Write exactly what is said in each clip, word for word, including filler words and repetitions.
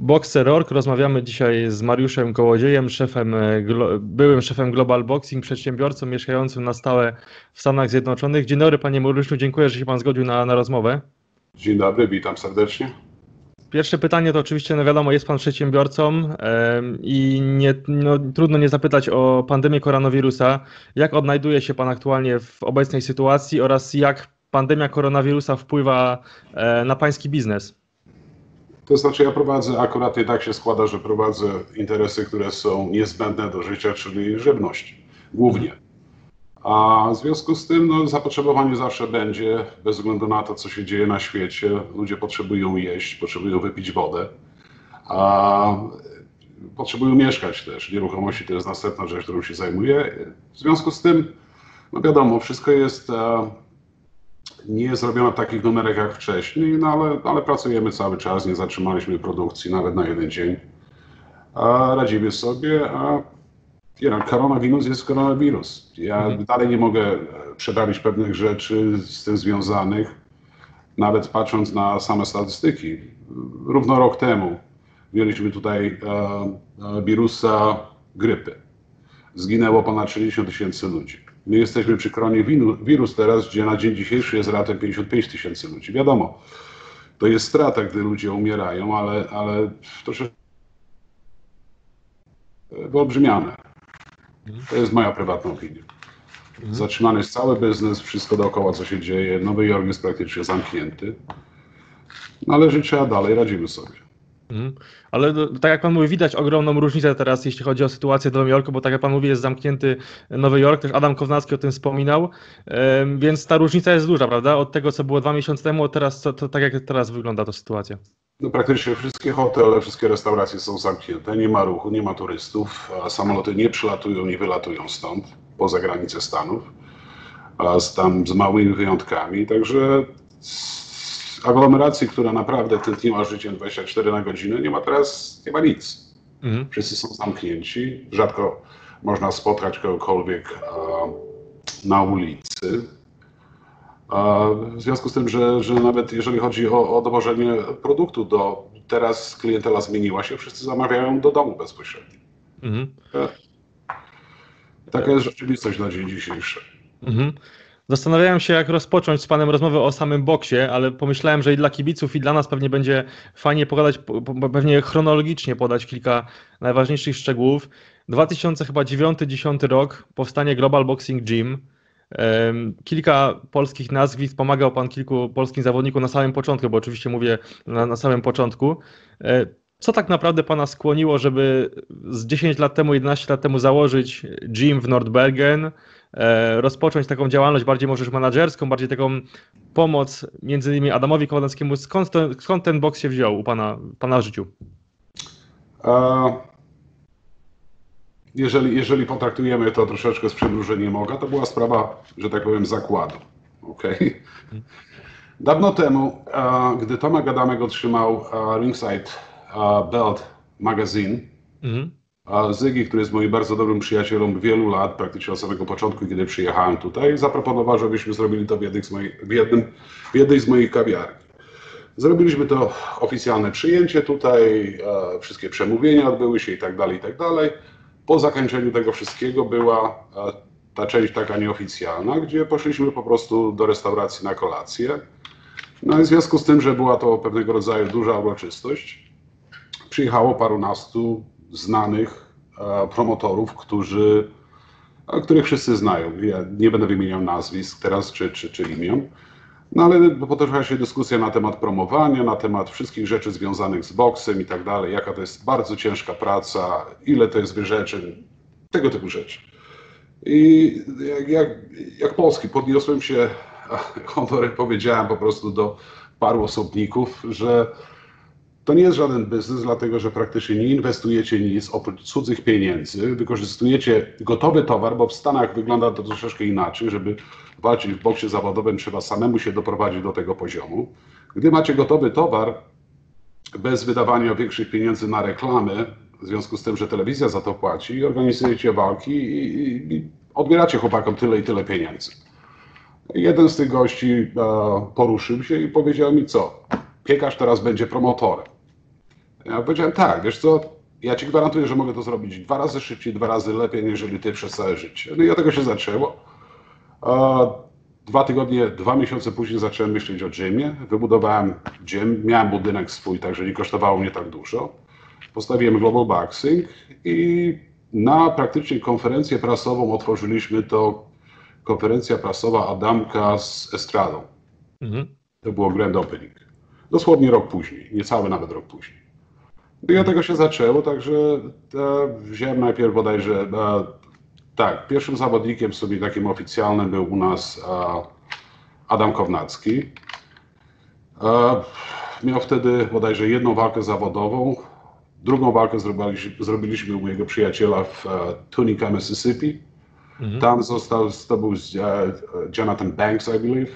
Boxer kropka org. Rozmawiamy dzisiaj z Mariuszem Kołodziejem, szefem, byłym szefem Global Boxing, przedsiębiorcą mieszkającym na stałe w Stanach Zjednoczonych. Dzień dobry, panie Mariuszu, dziękuję, że się pan zgodził na, na rozmowę. Dzień dobry, witam serdecznie. Pierwsze pytanie to oczywiście, no wiadomo, jest pan przedsiębiorcą yy, i nie, no, trudno nie zapytać o pandemię koronawirusa. Jak odnajduje się pan aktualnie w obecnej sytuacji oraz jak pandemia koronawirusa wpływa yy, na pański biznes? To znaczy ja prowadzę, akurat i tak się składa, że prowadzę interesy, które są niezbędne do życia, czyli żywność głównie. A w związku z tym no, zapotrzebowanie zawsze będzie, bez względu na to, co się dzieje na świecie. Ludzie potrzebują jeść, potrzebują wypić wodę, a potrzebują mieszkać też. Nieruchomości to jest następna rzecz, którą się zajmuję. W związku z tym, no wiadomo, wszystko jest, nie jest zrobione w takich numerach jak wcześniej, no ale, ale pracujemy cały czas, nie zatrzymaliśmy produkcji nawet na jeden dzień. A radzimy sobie, a you know, koronawirus jest koronawirus. Ja mhm. dalej nie mogę przetrawić pewnych rzeczy z tym związanych, nawet patrząc na same statystyki. Równo rok temu mieliśmy tutaj e, wirusa grypy. Zginęło ponad sześćdziesiąt tysięcy ludzi. My jesteśmy przy koronie wirus teraz, gdzie na dzień dzisiejszy jest rata pięćdziesiąt pięć tysięcy ludzi. Wiadomo, to jest strata, gdy ludzie umierają, ale, ale troszeczkę wyolbrzymiane. To jest moja prywatna opinia. Zatrzymany jest cały biznes, wszystko dookoła, co się dzieje. Nowy Jork jest praktycznie zamknięty. No ale żyć trzeba dalej, radzimy sobie. Mhm. Ale tak jak pan mówi, widać ogromną różnicę teraz, jeśli chodzi o sytuację w Nowym Jorku, bo tak jak pan mówi, jest zamknięty Nowy Jork, też Adam Kownacki o tym wspominał, więc ta różnica jest duża, prawda? Od tego, co było dwa miesiące temu, od teraz, to, to tak jak teraz wygląda ta sytuacja. No praktycznie wszystkie hotele, wszystkie restauracje są zamknięte, nie ma ruchu, nie ma turystów, a samoloty nie przylatują, nie wylatują stąd, poza granice Stanów, a z, tam z małymi wyjątkami, także aglomeracji, która naprawdę tętniła życiem dwadzieścia cztery na godzinę, nie ma teraz, nie ma nic. Mhm. Wszyscy są zamknięci, rzadko można spotkać kogokolwiek a, na ulicy. A w związku z tym, że, że nawet jeżeli chodzi o, o dowożenie produktu, do, teraz klientela zmieniła się, wszyscy zamawiają do domu bezpośrednio. Mhm. Taka jest rzeczywistość na dzień dzisiejszy. Mhm. Zastanawiałem się, jak rozpocząć z panem rozmowę o samym boksie, ale pomyślałem, że i dla kibiców, i dla nas pewnie będzie fajnie pogadać, pewnie chronologicznie podać kilka najważniejszych szczegółów. dwa tysiące dziewiąty do dwa tysiące dziesiąty rok, powstanie Global Boxing Gym. Kilka polskich nazwisk, pomagał pan kilku polskim zawodnikom na samym początku, bo oczywiście mówię na, na samym początku. Co tak naprawdę pana skłoniło, żeby z dziesięć lat temu, jedenaście lat temu założyć gym w Nordbergen, rozpocząć taką działalność bardziej może już menadżerską, bardziej taką pomoc między innymi Adamowi Kownackiemu? Skąd, to, skąd ten boks się wziął u pana, pana w życiu? A, jeżeli, jeżeli potraktujemy to troszeczkę z przymrużeniem oka, to była sprawa, że tak powiem, zakładu. Okay? Dawno temu, a, gdy Tomek Adamek otrzymał a, Ringside a, Belt Magazine, mhm. a Zygi, który jest moim bardzo dobrym przyjacielem wielu lat, praktycznie od samego początku, kiedy przyjechałem tutaj, zaproponował, żebyśmy zrobili to w, jednym z moich, w, jednym, w jednej z moich kawiarni. Zrobiliśmy to oficjalne przyjęcie tutaj, e, wszystkie przemówienia odbyły się i tak dalej, i tak dalej. Po zakończeniu tego wszystkiego była e, ta część taka nieoficjalna, gdzie poszliśmy po prostu do restauracji na kolację. No i w związku z tym, że była to pewnego rodzaju duża uroczystość, przyjechało parunastu znanych e, promotorów, którzy, e, których wszyscy znają. Ja nie będę wymieniał nazwisk teraz czy, czy, czy imion. No ale potoczyła się dyskusja na temat promowania, na temat wszystkich rzeczy związanych z boksem i tak dalej, jaka to jest bardzo ciężka praca, ile to jest wyrzeczeń, tego typu rzeczy. I jak, jak, jak Polski podniosłem się honorem, powiedziałem po prostu do paru osobników, że to nie jest żaden biznes, dlatego że praktycznie nie inwestujecie nic oprócz cudzych pieniędzy, wykorzystujecie gotowy towar, bo w Stanach wygląda to troszeczkę inaczej, żeby walczyć w boksie zawodowym, trzeba samemu się doprowadzić do tego poziomu. Gdy macie gotowy towar, bez wydawania większych pieniędzy na reklamy, w związku z tym, że telewizja za to płaci, organizujecie walki i, i, i odbieracie chłopakom tyle i tyle pieniędzy. Jeden z tych gości e, poruszył się i powiedział mi co? Piekarz teraz będzie promotorem. Ja powiedziałem, tak, wiesz co, ja ci gwarantuję, że mogę to zrobić dwa razy szybciej, dwa razy lepiej, niżeli ty przez całe życie. No i od tego się zaczęło. A dwa tygodnie, dwa miesiące później zacząłem myśleć o gymie. Wybudowałem gym, miałem budynek swój, także nie kosztowało mnie tak dużo. Postawiłem Global Boxing i na praktycznie konferencję prasową otworzyliśmy to konferencja prasowa Adamka z Estradą. Mhm. To było grand opening. Dosłownie rok później, niecały nawet rok później. I od tego się zaczęło, także e, wziąłem najpierw bodajże, e, tak, pierwszym zawodnikiem sobie takim oficjalnym był u nas e, Adam Kownacki. E, miał wtedy bodajże jedną walkę zawodową, drugą walkę zrobiliśmy, zrobiliśmy u mojego przyjaciela w e, Tunica, Mississippi. Mhm. Tam został, to był e, Jonathan Banks, I believe.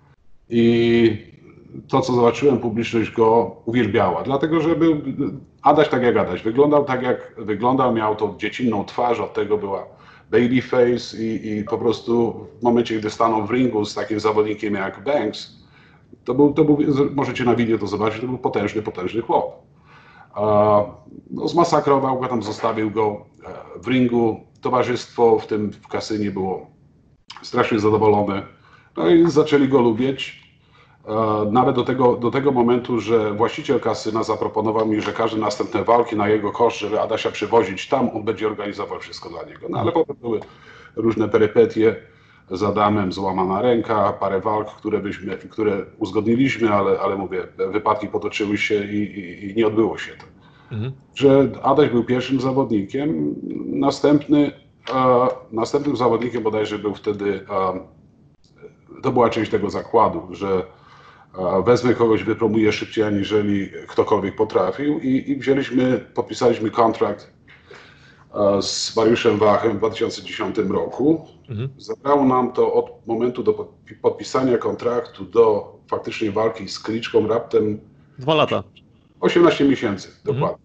I to, co zobaczyłem, publiczność go uwielbiała, dlatego że był Adaś tak jak Adaś. Wyglądał tak jak wyglądał, miał tą dziecinną twarz, od tego była babyface i, i po prostu w momencie, gdy stanął w ringu z takim zawodnikiem jak Banks, to był, to był, możecie na wideo to zobaczyć, to był potężny, potężny chłop. No, zmasakrował go, tam zostawił go w ringu. Towarzystwo w tym w kasynie było strasznie zadowolone. No i zaczęli go lubić. Nawet do tego, do tego momentu, że właściciel kasyna zaproponował mi, że każde następne walki na jego koszt, żeby Adasia przywozić tam, on będzie organizował wszystko dla niego. No ale potem były różne perypetie z Adamem, złamana ręka, parę walk, które, byśmy, które uzgodniliśmy, ale, ale mówię, wypadki potoczyły się i, i, i nie odbyło się to. Mhm. Że Adaś był pierwszym zawodnikiem, następny, e, następnym zawodnikiem bodajże był wtedy, e, to była część tego zakładu, że wezmę kogoś, wypromuję szybciej, aniżeli ktokolwiek potrafił i, i wzięliśmy, podpisaliśmy kontrakt z Mariuszem Wachem w dwa tysiące dziesiątym roku. Mhm. Zabrało nam to od momentu do podpisania kontraktu do faktycznie walki z Kliczką raptem Dwa lata. osiemnaście miesięcy, dokładnie. Mhm.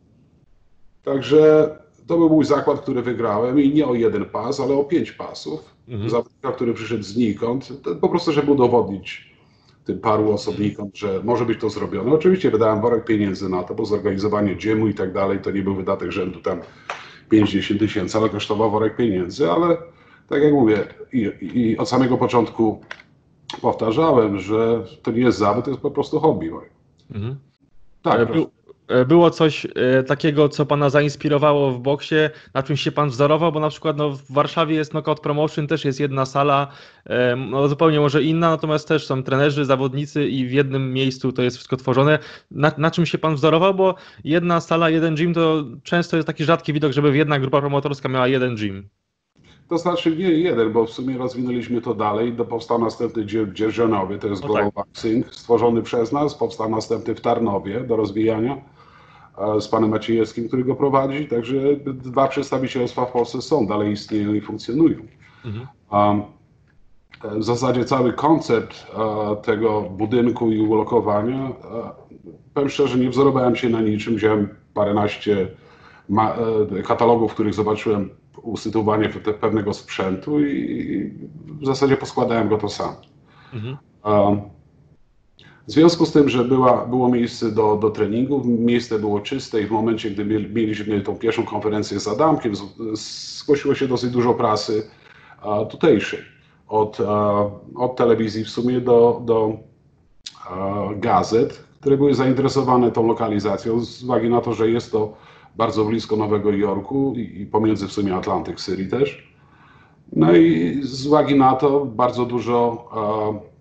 Także to był mój zakład, który wygrałem i nie o jeden pas, ale o pięć pasów. Mhm. Zawodnika, który przyszedł znikąd, po prostu, żeby udowodnić tym paru osobnikom, że może być to zrobione. Oczywiście wydałem worek pieniędzy na to, bo zorganizowanie gymu i tak dalej to nie był wydatek rzędu tam pięćdziesiąt tysięcy, ale kosztował worek pieniędzy, ale tak jak mówię i, i od samego początku powtarzałem, że to nie jest zawód, to jest po prostu hobby moje. Mhm. Tak, Był, było coś takiego, co pana zainspirowało w boksie, na czym się pan wzorował, bo na przykład no, w Warszawie jest Knockout Promotion, też jest jedna sala, no, zupełnie może inna, natomiast też są trenerzy, zawodnicy i w jednym miejscu to jest wszystko tworzone. Na, na czym się pan wzorował, bo jedna sala, jeden gym to często jest taki rzadki widok, żeby jedna grupa promotorska miała jeden gym. To znaczy nie jeden, bo w sumie rozwinęliśmy to dalej. Do powstał następny w Dzierżonowie, to jest no Global tak. Boxing, stworzony przez nas. Powstał następny w Tarnowie do rozwijania z panem Maciejewskim, który go prowadzi. Także dwa przedstawicielstwa w Polsce są, dalej istnieją i funkcjonują. Mhm. Um, w zasadzie cały koncept uh, tego budynku i ulokowania, uh, powiem szczerze, nie wzorowałem się na niczym. Wziąłem paręnaście ma, uh, katalogów, w których zobaczyłem usytuowanie pewnego sprzętu i w zasadzie poskładałem go to sam. Mhm. Um, w związku z tym, że była, było miejsce do, do treningu, miejsce było czyste i w momencie, gdy mieliśmy tą pierwszą konferencję z Adamkiem, zgłosiło się dosyć dużo prasy a, tutejszej. Od, a, od telewizji w sumie do, do a, gazet, które były zainteresowane tą lokalizacją z uwagi na to, że jest to bardzo blisko Nowego Jorku i, i pomiędzy w sumie Atlantic City też. No i z uwagi na to bardzo dużo a,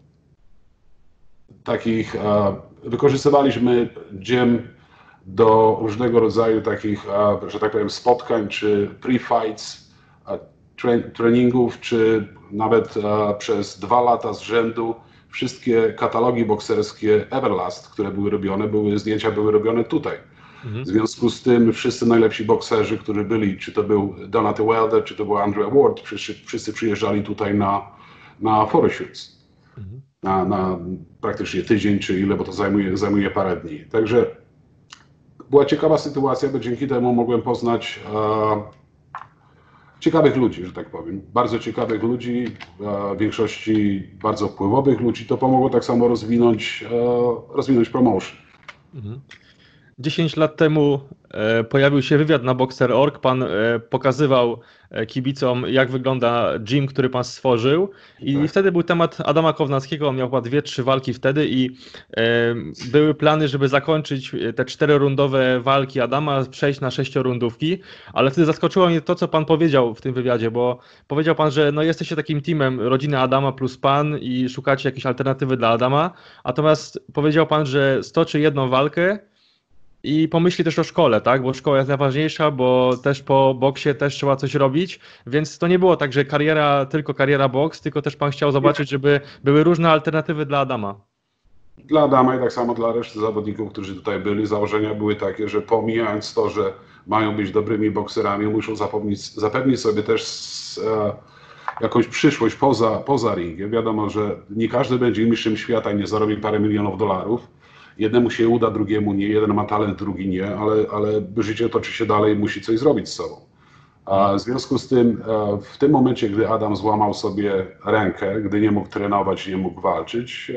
takich, a, wykorzystywaliśmy gym do różnego rodzaju takich, a, że tak powiem, spotkań czy pre-fights, a, tre treningów, czy nawet a, przez dwa lata z rzędu wszystkie katalogi bokserskie Everlast, które były robione, były, zdjęcia były robione tutaj. W związku z tym wszyscy najlepsi bokserzy, którzy byli, czy to był Donaty Wilder, czy to był Andrew Ward, wszyscy, wszyscy przyjeżdżali tutaj na, na photoshoots. Mhm. Na, na praktycznie tydzień, czy ile, bo to zajmuje, zajmuje parę dni. Także była ciekawa sytuacja, bo dzięki temu mogłem poznać e, ciekawych ludzi, że tak powiem. Bardzo ciekawych ludzi, e, w większości bardzo wpływowych ludzi. To pomogło tak samo rozwinąć, e, rozwinąć promotion. Mhm. dziesięć lat temu e, pojawił się wywiad na Boxer kropka org. Pan e, pokazywał e, kibicom, jak wygląda gym, który pan stworzył. I Tak. wtedy był temat Adama Kownackiego. On miał chyba dwie, trzy walki wtedy i e, były plany, żeby zakończyć te czterorundowe walki Adama, przejść na sześciorundówki. Ale wtedy zaskoczyło mnie to, co pan powiedział w tym wywiadzie, bo powiedział pan, że no, jesteście takim teamem rodziny Adama plus pan i szukacie jakiejś alternatywy dla Adama. Natomiast powiedział pan, że stoczy jedną walkę i pomyśli też o szkole, tak? Bo szkoła jest najważniejsza, bo też po boksie też trzeba coś robić, więc to nie było tak, że kariera, tylko kariera boks, tylko też pan chciał zobaczyć, żeby były różne alternatywy dla Adama. Dla Adama i tak samo dla reszty zawodników, którzy tutaj byli, założenia były takie, że pomijając to, że mają być dobrymi bokserami, muszą zapewnić, zapewnić sobie też e, jakąś przyszłość poza, poza ringiem. Wiadomo, że nie każdy będzie mistrzem świata i nie zarobi parę milionów dolarów. Jednemu się uda, drugiemu nie. Jeden ma talent, drugi nie, ale, ale życie toczy się dalej i musi coś zrobić z sobą. A w związku z tym, e, w tym momencie, gdy Adam złamał sobie rękę, gdy nie mógł trenować, nie mógł walczyć,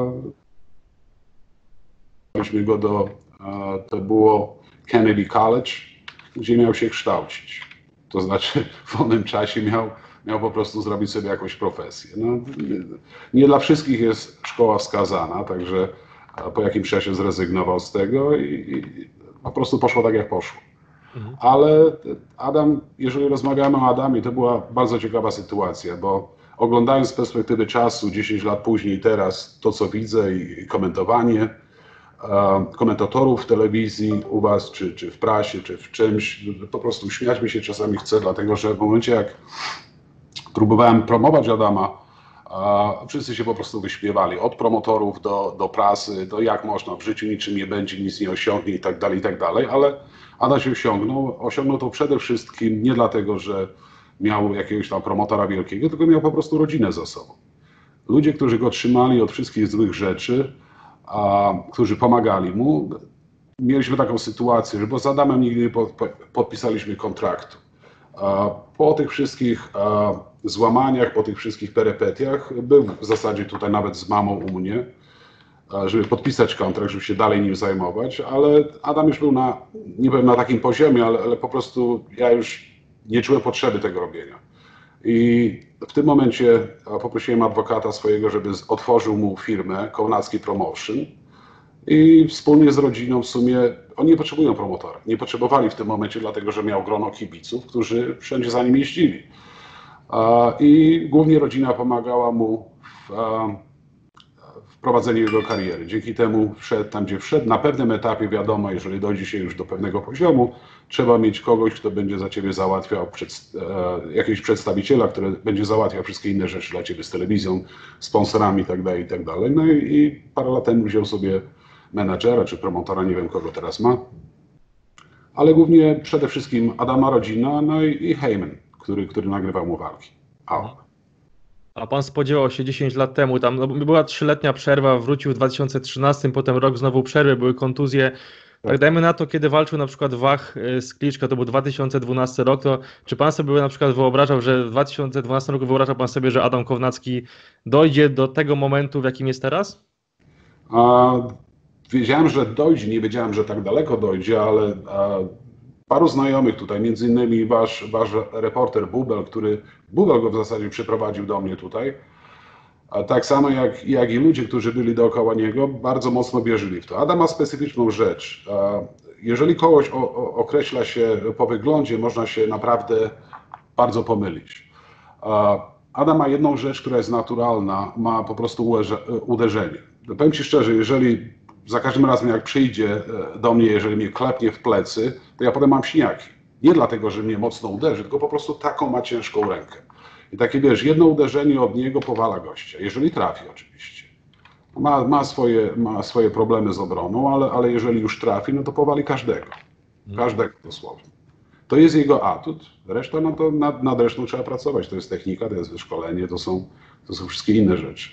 weźmy go do, e, to było Kennedy College, gdzie miał się kształcić. To znaczy w wolnym czasie miał, miał po prostu zrobić sobie jakąś profesję. No, nie, nie dla wszystkich jest szkoła wskazana, także po jakimś czasie zrezygnował z tego i, i po prostu poszło tak, jak poszło. Mhm. Ale Adam, jeżeli rozmawiamy o Adamie, to była bardzo ciekawa sytuacja, bo oglądając z perspektywy czasu, dziesięć lat później, teraz to, co widzę i komentowanie, komentatorów w telewizji u was, czy, czy w prasie, czy w czymś, po prostu śmiać mi się czasami chce, dlatego że w momencie, jak próbowałem promować Adama, wszyscy się po prostu wyśmiewali, od promotorów do, do prasy, do jak można, w życiu niczym nie będzie, nic nie osiągnie i tak dalej, i tak dalej, ale Adam się osiągnął, osiągnął to przede wszystkim nie dlatego, że miał jakiegoś tam promotora wielkiego, tylko miał po prostu rodzinę za sobą. Ludzie, którzy go trzymali od wszystkich złych rzeczy, a, którzy pomagali mu, mieliśmy taką sytuację, że bo z Adamem nigdy nie pod, podpisaliśmy kontraktu. A, po tych wszystkich a, złamaniach, po tych wszystkich perypetiach, był w zasadzie tutaj nawet z mamą u mnie, a, żeby podpisać kontrakt, żeby się dalej nim zajmować, ale Adam już był na, nie powiem na takim poziomie, ale, ale po prostu ja już nie czułem potrzeby tego robienia. I w tym momencie poprosiłem adwokata swojego, żeby otworzył mu firmę Kownacki Promotion i wspólnie z rodziną w sumie, oni nie potrzebują promotora, nie potrzebowali w tym momencie, dlatego że miał grono kibiców, którzy wszędzie za nim jeździli. I głównie rodzina pomagała mu w, w prowadzeniu jego kariery. Dzięki temu wszedł tam, gdzie wszedł. Na pewnym etapie wiadomo, jeżeli dojdzie się już do pewnego poziomu, trzeba mieć kogoś, kto będzie za ciebie załatwiał, przed, e, jakiegoś przedstawiciela, który będzie załatwiał wszystkie inne rzeczy dla ciebie z telewizją, sponsorami itd., itd. No i, i parę lat temu wziął sobie menadżera czy promotora, nie wiem kogo teraz ma, ale głównie przede wszystkim Adama rodzina, no i, i Heyman, który, który nagrywał mu walki. A. A pan spodziewał się dziesięć lat temu, tam no, była trzyletnia przerwa, wrócił w dwa tysiące trzynastym, potem rok znowu przerwy, były kontuzje. Tak dajmy na to, kiedy walczył na przykład Wach z Kliczko, to był dwa tysiące dwunasty rok, to czy pan sobie na przykład wyobrażał, że w dwa tysiące dwunastym roku wyobrażał pan sobie, że Adam Kownacki dojdzie do tego momentu, w jakim jest teraz? A, wiedziałem, że dojdzie, nie wiedziałem, że tak daleko dojdzie, ale a, paru znajomych tutaj, między innymi wasz, wasz reporter Bubel, który, Bubel go w zasadzie przyprowadził do mnie tutaj, a tak samo jak, jak i ludzie, którzy byli dookoła niego, bardzo mocno wierzyli w to. Adam ma specyficzną rzecz. Jeżeli kogoś o, o, określa się po wyglądzie, można się naprawdę bardzo pomylić. Adam ma jedną rzecz, która jest naturalna, ma po prostu uderzenie. Powiem ci szczerze, jeżeli za każdym razem jak przyjdzie do mnie, jeżeli mnie klepnie w plecy, to ja potem mam siniaki. Nie dlatego, że mnie mocno uderzy, tylko po prostu taką ma ciężką rękę. I takie, wiesz, jedno uderzenie od niego powala gościa, jeżeli trafi oczywiście. Ma, ma, swoje, ma swoje problemy z obroną, ale, ale jeżeli już trafi, no to powali każdego. Każdego dosłownie. To jest jego atut, reszta, no to nad, nad resztą trzeba pracować. To jest technika, to jest wyszkolenie, to są, to są wszystkie inne rzeczy.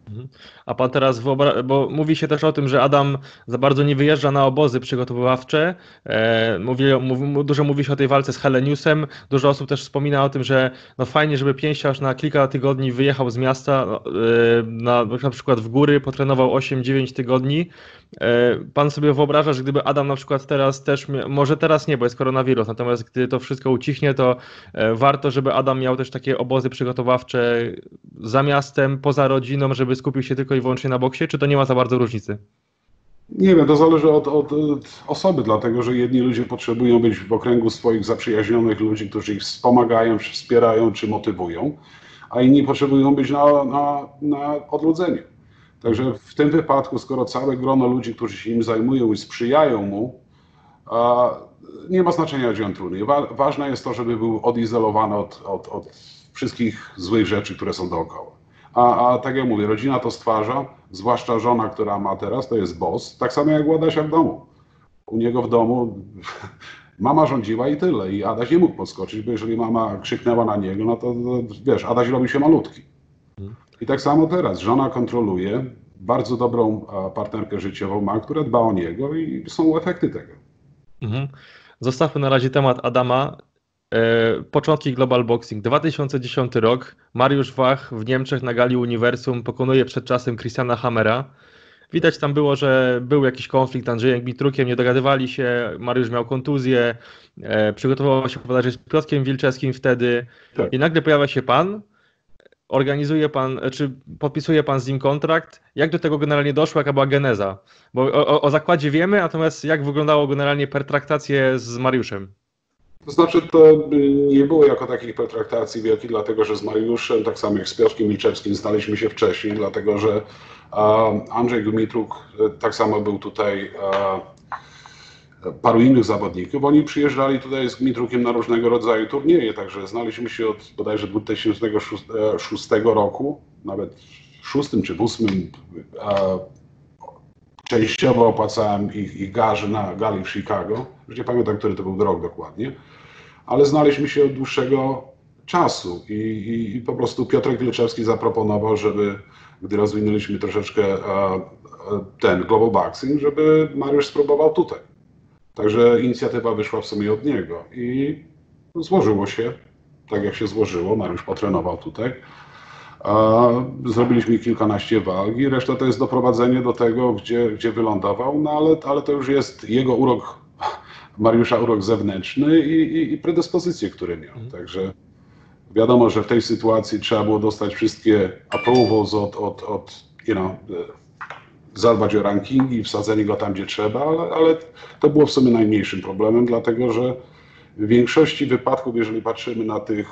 Mhm. A pan teraz wyobraża, bo mówi się też o tym, że Adam za bardzo nie wyjeżdża na obozy przygotowywawcze. E, mówi, mów, dużo mówi się o tej walce z Heleniusem. Dużo osób też wspomina o tym, że no fajnie, żeby pięściarz na kilka tygodni wyjechał z miasta, no, e, na, na przykład w góry, potrenował osiem dziewięć tygodni. E, pan sobie wyobraża, że gdyby Adam na przykład teraz też, mia- może teraz nie, bo jest koronawirus, natomiast gdy to wszystko ucichnie, to e, warto, żeby Adam miał też takie obozy przygotowawcze za miastem, poza rodziną, żeby skupił się tylko i wyłącznie na boksie, czy to nie ma za bardzo różnicy? Nie wiem, to zależy od, od, od osoby, dlatego że jedni ludzie potrzebują być w okręgu swoich zaprzyjaźnionych ludzi, którzy ich wspomagają, czy wspierają, czy motywują, a inni potrzebują być na, na, na odludzeniu. Także w tym wypadku, skoro całe grono ludzi, którzy się im zajmują i sprzyjają mu, a, nie ma znaczenia, gdzie on trudny. Wa ważne jest to, żeby był odizolowany od, od, od wszystkich złych rzeczy, które są dookoła. A, a tak jak mówię, rodzina to stwarza, zwłaszcza żona, która ma teraz, to jest boss, tak samo jak u Adasia w domu. U niego w domu mama rządziła i tyle. I Adaś nie mógł podskoczyć, bo jeżeli mama krzyknęła na niego, no to, to wiesz, Adaś robi się malutki. I tak samo teraz. Żona kontroluje, bardzo dobrą partnerkę życiową ma, która dba o niego i są efekty tego. Mhm. Zostawmy na razie temat Adama. E, początki Global Boxing. dwa tysiące dziesiąty rok. Mariusz Wach w Niemczech na gali Uniwersum pokonuje przed czasem Christiana Hammera. Widać tam było, że był jakiś konflikt z Andrzejem Gmitrukiem, nie dogadywali się, Mariusz miał kontuzję, e, przygotowywał się bodajże z Piotrkiem Wilczewskim wtedy Tak. i nagle pojawia się pan, organizuje pan, czy podpisuje pan z nim kontrakt. Jak do tego generalnie doszło, jaka była geneza? Bo o, o, o zakładzie wiemy, natomiast jak wyglądało generalnie pertraktacje z Mariuszem? To znaczy, to nie było jako takich pertraktacji wielkich, dlatego że z Mariuszem, tak samo jak z Piotrkiem Wilczewskim, znaliśmy się wcześniej, dlatego że Andrzej Gmitruk tak samo był tutaj, paru innych zawodników. Oni przyjeżdżali tutaj z Gmitrukiem na różnego rodzaju turnieje, także znaliśmy się od bodajże dwa tysiące szóstego roku, nawet w szóstym czy w ósmym. Częściowo opłacałem ich, ich garzy na gali w Chicago. Już nie pamiętam, który to był rok dokładnie, ale znaliśmy się od dłuższego czasu i, i, i po prostu Piotrek Wilczewski zaproponował, żeby, gdy rozwinęliśmy troszeczkę ten Global Boxing, żeby Mariusz spróbował tutaj. Także inicjatywa wyszła w sumie od niego i złożyło się tak, jak się złożyło. Mariusz potrenował tutaj. Zrobiliśmy kilkanaście walk i reszta to jest doprowadzenie do tego, gdzie, gdzie wylądował, no ale, ale to już jest jego urok, Mariusza urok zewnętrzny i, i, i predyspozycje, które miał. Także wiadomo, że w tej sytuacji trzeba było dostać wszystkie approvals od, od, od you know, zadbać o rankingi, wsadzenie go tam, gdzie trzeba, ale, ale to było w sumie najmniejszym problemem, dlatego że w większości wypadków, jeżeli patrzymy na tych,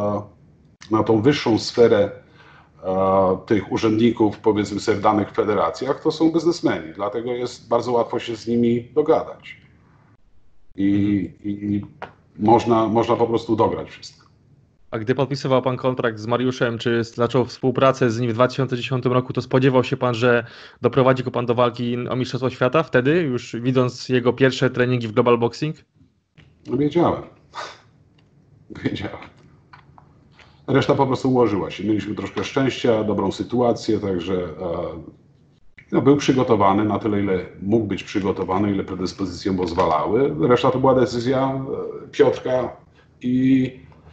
na tą wyższą sferę tych urzędników, powiedzmy sobie, w danych federacjach, to są biznesmeni, dlatego jest bardzo łatwo się z nimi dogadać. I, i można, można po prostu dograć wszystko. A gdy podpisywał pan kontrakt z Mariuszem, czy zaczął współpracę z nim w dwa tysiące dziesiątym roku, to spodziewał się pan, że doprowadzi go pan do walki o Mistrzostwo Świata wtedy, już widząc jego pierwsze treningi w Global Boxing? No wiedziałem. Wiedziałem. Reszta po prostu ułożyła się. Mieliśmy troszkę szczęścia, dobrą sytuację, także no, był przygotowany na tyle, ile mógł być przygotowany, ile predyspozycje pozwalały. Reszta to była decyzja Piotrka i,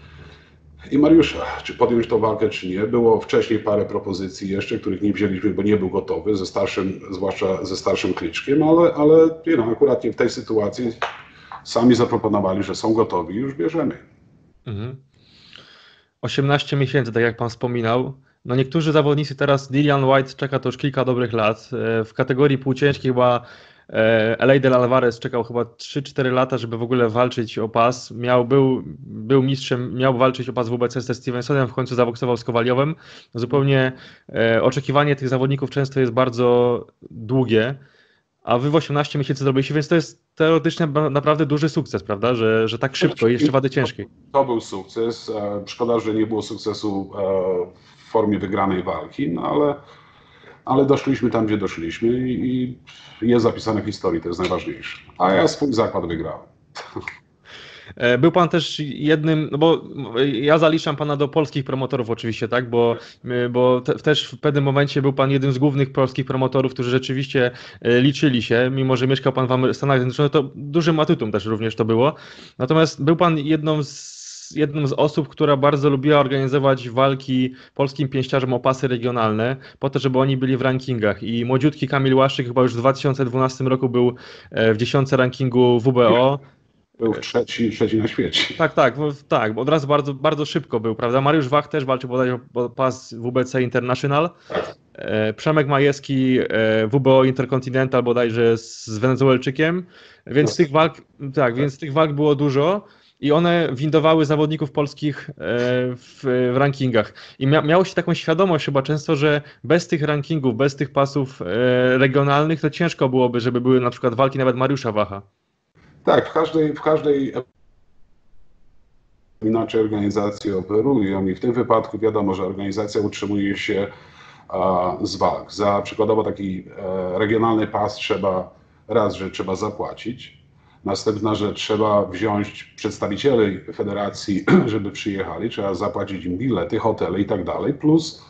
i Mariusza, czy podjąć tą walkę, czy nie. Było wcześniej parę propozycji jeszcze, których nie wzięliśmy, bo nie był gotowy, ze starszym, zwłaszcza ze starszym Kliczkiem, ale, ale you know, akurat w tej sytuacji sami zaproponowali, że są gotowi i już bierzemy. Mhm. osiemnaście miesięcy, tak jak pan wspominał. No niektórzy zawodnicy teraz, Dillian Whyte czeka to już kilka dobrych lat. W kategorii półciężkiej chyba Eleider Alvarez czekał chyba trzy cztery lata, żeby w ogóle walczyć o pas. Miał, był, był mistrzem, miał walczyć o pas w U B C ze Stevensonem, w końcu zaboksował z Kowaliowem. Zupełnie e, oczekiwanie tych zawodników często jest bardzo długie, a wy w osiemnaście miesięcy zrobiliście, więc to jest teoretycznie naprawdę duży sukces, prawda, że, że tak szybko i jeszcze wady ciężkiej. To był sukces. Szkoda, że nie było sukcesu w formie wygranej walki, no ale, ale doszliśmy tam, gdzie doszliśmy i jest zapisane w historii, to jest najważniejsze. A ja swój zakład wygrałem. E, Był pan też jednym, no bo ja zaliczam pana do polskich promotorów oczywiście, tak, bo, e, bo te, też w pewnym momencie był pan jednym z głównych polskich promotorów, którzy rzeczywiście e, liczyli się, mimo że mieszkał pan w Amery- Stanach Zjednoczonych, to dużym atutem też również to było. Natomiast był pan jedną z jedną z osób, która bardzo lubiła organizować walki polskim pięściarzom o pasy regionalne, po to, żeby oni byli w rankingach. I młodziutki Kamil Łaszczyk chyba już w dwa tysiące dwunastym roku był e, w dziesiątce rankingu W B O. Był trzeci, trzeci na świecie. Tak, tak, bo- tak, bo od razu bardzo, bardzo szybko był, prawda? Mariusz Wach też walczył bodajże o pas W B C International. E, Przemek Majewski e, W B O Intercontinental bodajże z, z Wenezuelczykiem. Więc No. tych walk, tak, więc tych walk było dużo. I one windowały zawodników polskich e, w, w rankingach. I mia, miało się taką świadomość chyba często, że bez tych rankingów, bez tych pasów e, regionalnych, to ciężko byłoby, żeby były na przykład walki nawet Mariusza Wacha. Tak, w każdej, w każdej inaczej organizacje operują i w tym wypadku wiadomo, że organizacja utrzymuje się a, z walk. Za przykładowo taki e, regionalny pas trzeba raz, że trzeba zapłacić. Następna rzecz, trzeba wziąć przedstawicieli federacji, żeby przyjechali, trzeba zapłacić im bilety, hotele i tak dalej, plus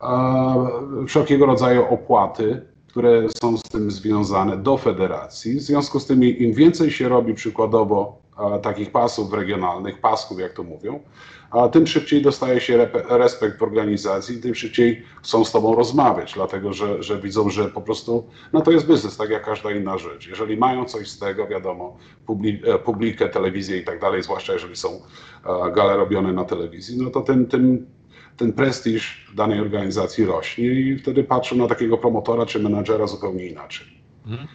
e, wszelkiego rodzaju opłaty, które są z tym związane do federacji. W związku z tym im więcej się robi przykładowo a, takich pasów regionalnych, pasków jak to mówią, a tym szybciej dostaje się rep- respekt w organizacji, tym szybciej chcą z tobą rozmawiać, dlatego że, że widzą, że po prostu no to jest biznes, tak jak każda inna rzecz. Jeżeli mają coś z tego, wiadomo, publi- publikę, telewizję i tak dalej, zwłaszcza jeżeli są a, gale robione na telewizji, no to ten, ten, ten prestiż danej organizacji rośnie i wtedy patrzą na takiego promotora czy menadżera zupełnie inaczej. Mhm.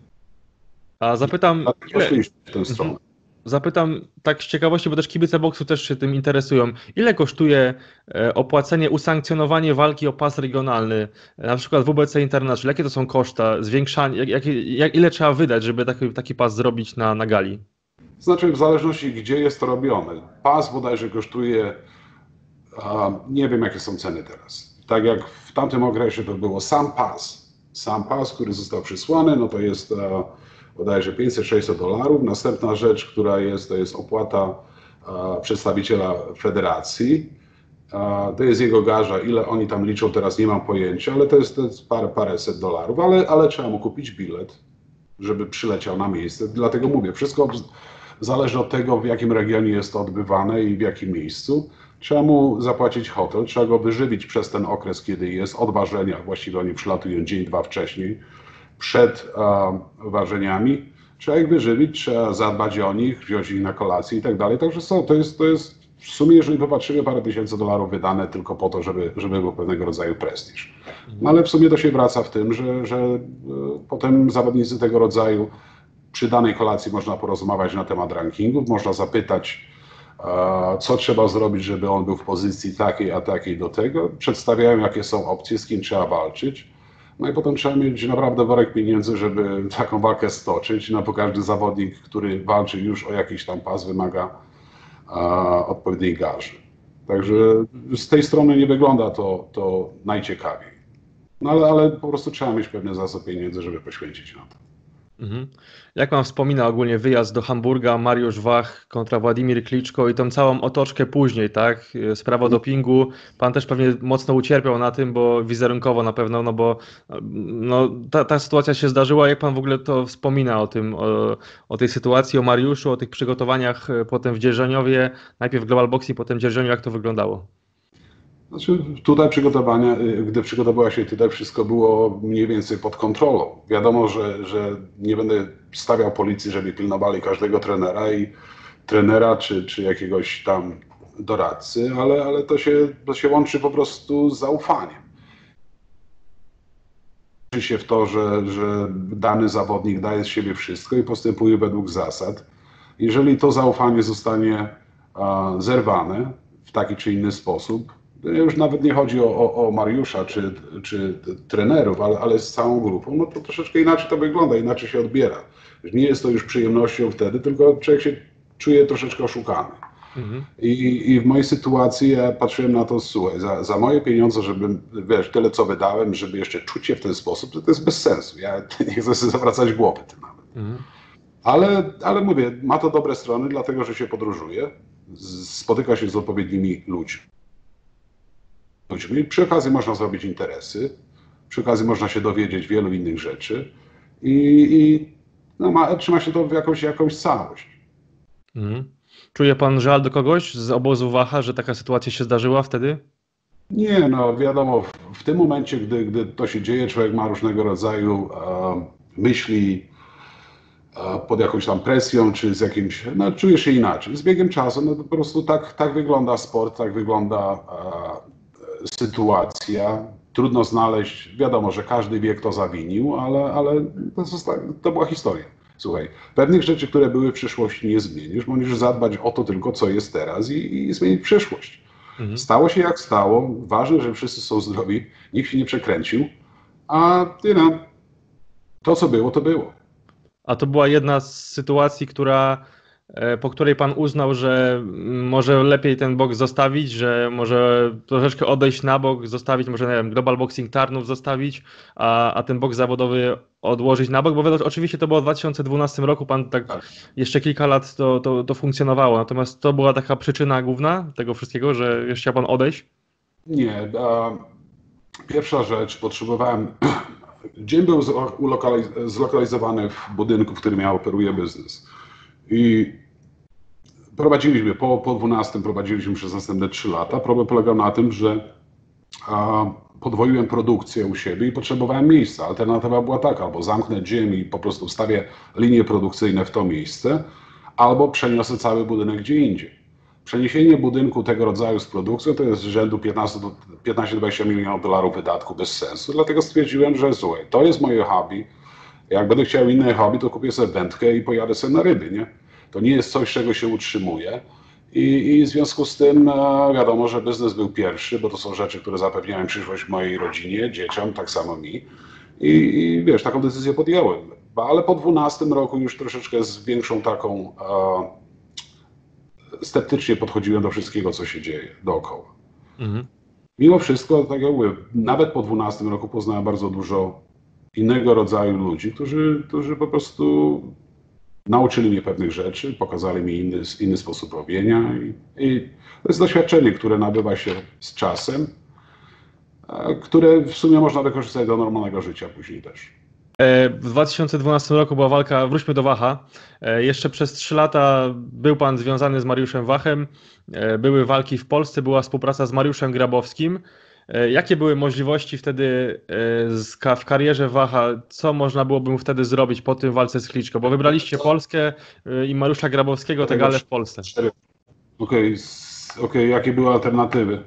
A zapytam, Tak, ile, poszliśmy w tę stronę. zapytam tak z ciekawości, bo też kibice boksu też się tym interesują. Ile kosztuje e, opłacenie, usankcjonowanie walki o pas regionalny, na przykład W B C International? Jakie to są koszta, zwiększanie, jak, jak, jak, ile trzeba wydać, żeby taki, taki pas zrobić na, na gali? Znaczy w zależności gdzie jest to robione. Pas bodajże kosztuje, a, nie wiem jakie są ceny teraz. Tak jak w tamtym okresie to było sam pas. Sam pas, który został przysłany, no to jest a, bodajże pięćset sześćset dolarów. Następna rzecz, która jest, to jest opłata a, przedstawiciela federacji. A, to jest jego garza, ile oni tam liczą teraz nie mam pojęcia, ale to jest, to jest parę, paręset dolarów, ale, ale trzeba mu kupić bilet, żeby przyleciał na miejsce. Dlatego mówię, wszystko zależy od tego, w jakim regionie jest to odbywane i w jakim miejscu. Trzeba mu zapłacić hotel, trzeba go wyżywić przez ten okres, kiedy jest od ważenia. Właściwie oni przylatują dzień, dwa wcześniej, przed a, ważeniami. Trzeba ich wyżywić, trzeba zadbać o nich, wziąć ich na kolację i tak dalej. Także są, to jest, to jest w sumie, jeżeli popatrzymy, parę tysięcy dolarów wydane tylko po to, żeby, żeby był pewnego rodzaju prestiż. No ale w sumie to się wraca w tym, że, że e, potem zawodnicy tego rodzaju przy danej kolacji można porozmawiać na temat rankingów, można zapytać, e, co trzeba zrobić, żeby on był w pozycji takiej, a takiej do tego. Przedstawiają, jakie są opcje, z kim trzeba walczyć. No i potem trzeba mieć naprawdę worek pieniędzy, żeby taką walkę stoczyć. No bo każdy zawodnik, który walczy już o jakiś tam pas, wymaga a, odpowiedniej garzy. Także z tej strony nie wygląda to, to najciekawiej. No ale, ale po prostu trzeba mieć pewne zasób pieniędzy, żeby poświęcić na to. Mhm. Jak pan wspomina ogólnie wyjazd do Hamburga, Mariusz Wach kontra Władimir Kliczko i tą całą otoczkę później, tak? Sprawa dopingu. Pan też pewnie mocno ucierpiał na tym, bo wizerunkowo na pewno, no bo no, ta, ta sytuacja się zdarzyła. Jak pan w ogóle to wspomina o tym, o, o tej sytuacji, o Mariuszu, o tych przygotowaniach potem w Dzierżoniowie, najpierw Global Boxing, potem w Dzierżoniu, jak to wyglądało? Znaczy, tutaj przygotowania, gdy przygotowała się tutaj, wszystko było mniej więcej pod kontrolą. Wiadomo, że, że nie będę stawiał policji, żeby pilnowali każdego trenera i trenera czy, czy jakiegoś tam doradcy, ale, ale to, się, to się łączy po prostu z zaufaniem. Łączy się w to, że, że dany zawodnik daje z siebie wszystko i postępuje według zasad. Jeżeli to zaufanie zostanie a, zerwane w taki czy inny sposób, już nawet nie chodzi o, o, o Mariusza czy, czy trenerów, ale, ale z całą grupą, no to troszeczkę inaczej to wygląda, inaczej się odbiera. Nie jest to już przyjemnością wtedy, tylko człowiek się czuje troszeczkę oszukany. Mhm. I, I w mojej sytuacji ja patrzyłem na to, słuchaj, za, za moje pieniądze, żeby, wiesz, tyle co wydałem, żeby jeszcze czuć się w ten sposób, to, to jest bez sensu. Ja nie chcę sobie zawracać głowy tym nawet. Mhm. Ale, ale mówię, ma to dobre strony, dlatego że się podróżuje, spotyka się z odpowiednimi ludźmi. ludźmi. Przy okazji można zrobić interesy, przy okazji można się dowiedzieć wielu innych rzeczy i, i no ma, trzyma się to w jakąś, jakąś całość. Mhm. Czuje pan żal do kogoś z obozu Waha, że taka sytuacja się zdarzyła wtedy? Nie, no wiadomo, w, w tym momencie, gdy, gdy to się dzieje, człowiek ma różnego rodzaju e, myśli e, pod jakąś tam presją, czy z jakimś, no czuje się inaczej. Z biegiem czasu, no to po prostu tak, tak wygląda sport, tak wygląda e, sytuacja. Trudno znaleźć, wiadomo, że każdy wie, kto zawinił, ale, ale to, zosta- to była historia. Słuchaj, pewnych rzeczy, które były w przyszłości, nie zmienisz, możesz zadbać o to tylko, co jest teraz i, i zmienić przyszłość. Mhm. Stało się jak stało, ważne, że wszyscy są zdrowi, nikt się nie przekręcił, a you know, to, co było, to było. A to była jedna z sytuacji, która, e, po której pan uznał, że mm, może lepiej ten boks zostawić, że może troszeczkę odejść na bok, zostawić, może nie wiem, Global Boxing Tarnów zostawić, a, a ten boks zawodowy odłożyć na bok, bo wiadomo, oczywiście to było w dwa tysiące dwunastym roku, pan tak, Tak. jeszcze kilka lat to, to, to funkcjonowało, natomiast to była taka przyczyna główna tego wszystkiego, że jeszcze chciał pan odejść? Nie, a, pierwsza rzecz, potrzebowałem, dzień był zlo- ulokaliz- zlokalizowany w budynku, w którym ja operuję biznes i prowadziliśmy, po, po dwunastym prowadziliśmy przez następne trzy lata. Problem polegał na tym, że a, podwoiłem produkcję u siebie i potrzebowałem miejsca. Alternatywa była taka, albo zamknę gym i po prostu wstawię linie produkcyjne w to miejsce, albo przeniosę cały budynek gdzie indziej. Przeniesienie budynku tego rodzaju z produkcją to jest z rzędu piętnaście do dwudziestu milionów dolarów wydatku bez sensu. Dlatego stwierdziłem, że słuchaj, to jest moje hobby. Jak będę chciał inne hobby, to kupię sobie wędkę i pojadę sobie na ryby, nie? To nie jest coś, z czego się utrzymuję. I, I w związku z tym e, wiadomo, że biznes był pierwszy, bo to są rzeczy, które zapewniają przyszłość mojej rodzinie, dzieciom, tak samo mi. I, i wiesz, taką decyzję podjąłem. Ale po dwunastym roku już troszeczkę z większą taką e, sceptycznie podchodziłem do wszystkiego, co się dzieje dookoła. Mhm. Mimo wszystko, tak jak mówię, nawet po dwunastym roku poznałem bardzo dużo innego rodzaju ludzi, którzy, którzy po prostu nauczyli mnie pewnych rzeczy, pokazali mi inny, inny sposób robienia i, i to jest doświadczenie, które nabywa się z czasem, a które w sumie można wykorzystać do normalnego życia później też. E, W dwa tysiące dwunastym roku była walka, wróćmy do Waha. E, Jeszcze przez trzy lata był pan związany z Mariuszem Wachem. E, Były walki w Polsce, była współpraca z Mariuszem Grabowskim. E, Jakie były możliwości wtedy e, z ka- w karierze Wacha? Co można byłoby mu wtedy zrobić po tym walce z Kliczko? Bo wybraliście Polskę e, i Mariusza Grabowskiego, te gale w Polsce. Okej, s- okej, jakie były alternatywy?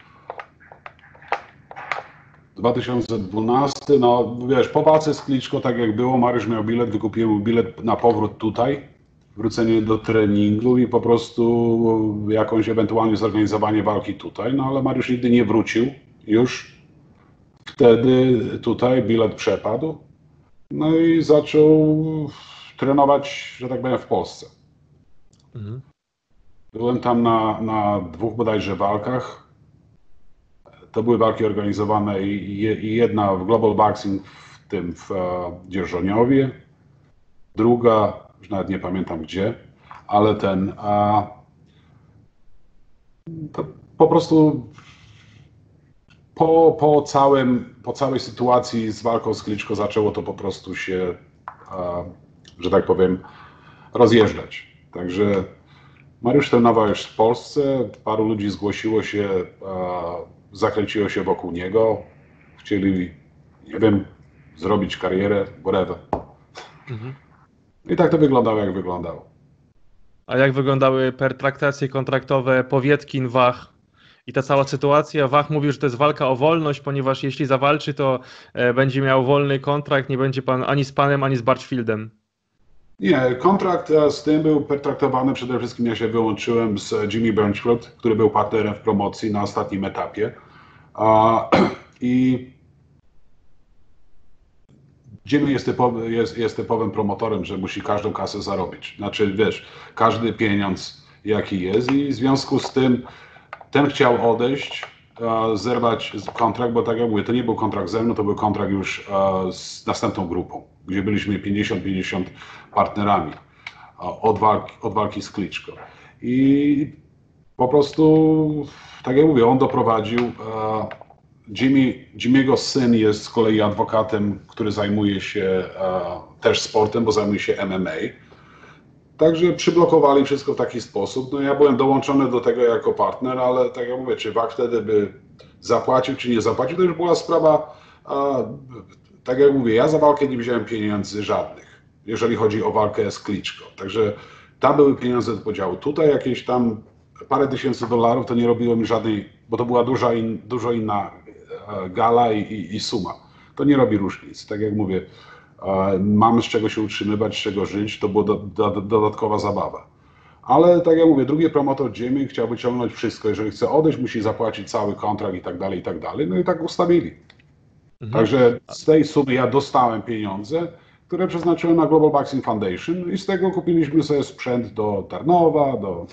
dwa tysiące dwunasty, no wiesz, po walce z Kliczko, tak jak było, Mariusz miał bilet, wykupiłem bilet na powrót tutaj, wrócenie do treningu i po prostu jakąś ewentualnie zorganizowanie walki tutaj, no ale Mariusz nigdy nie wrócił już. Wtedy tutaj bilet przepadł, no i zaczął trenować, że tak powiem, w Polsce. Mhm. Byłem tam na, na dwóch bodajże walkach. To były walki organizowane i, je- i jedna w Global Boxing w tym w e, Dzierżoniowie, druga, już nawet nie pamiętam gdzie, ale ten, a, to po prostu po, po, całym, po całej sytuacji z walką z Kliczko zaczęło to po prostu się, a, że tak powiem, rozjeżdżać. Także Mariusz trenował już w Polsce, paru ludzi zgłosiło się, a, zakręciło się wokół niego, chcieli, nie wiem, zrobić karierę, whatever. Mhm. I tak to wyglądało, jak wyglądało. A jak wyglądały pertraktacje kontraktowe Powietkin, Wach i ta cała sytuacja? Wach mówił, że to jest walka o wolność, ponieważ jeśli zawalczy, to e, będzie miał wolny kontrakt, nie będzie pan ani z panem, ani z Barchfieldem. Nie, kontrakt e, z tym był pertraktowany, przede wszystkim ja się wyłączyłem z e, Jimmy Burnchfield, który był partnerem w promocji na ostatnim etapie. A, I Jimmy jest, typowy, jest, jest typowym promotorem, że musi każdą kasę zarobić. Znaczy, wiesz, każdy pieniądz jaki jest i w związku z tym ten chciał odejść, e, zerwać kontrakt, bo tak jak mówię, to nie był kontrakt ze mną, to był kontrakt już e, z następną grupą, gdzie byliśmy pięćdziesiąt pięćdziesiąt partnerami e, od, walki, od walki z Klitschko. I po prostu, tak jak mówię, on doprowadził. E, Jimmy, Jimmy'ego syn jest z kolei adwokatem, który zajmuje się e, też sportem, bo zajmuje się M M A. Także przyblokowali wszystko w taki sposób. No ja byłem dołączony do tego jako partner, ale tak jak mówię, czy W A C wtedy by zapłacił, czy nie zapłacił, to już była sprawa, e, tak jak mówię, ja za walkę nie wziąłem pieniędzy żadnych, jeżeli chodzi o walkę z Klitschko. Także tam były pieniądze do podziału. Tutaj jakieś tam parę tysięcy dolarów to nie robiło mi żadnej, bo to była duża in, dużo inna gala i, i, i suma. To nie robi różnic. Tak jak mówię, mamy z czego się utrzymywać, z czego żyć, to była do, do, dodatkowa zabawa. Ale tak jak mówię, drugi promotor Jimmy chciał wyciągnąć wszystko. Jeżeli chce odejść, musi zapłacić cały kontrakt i tak dalej, i tak dalej. No i tak ustawili. Mhm. Także z tej sumy ja dostałem pieniądze, które przeznaczyłem na Global Boxing Foundation i z tego kupiliśmy sobie sprzęt do Tarnowa, do...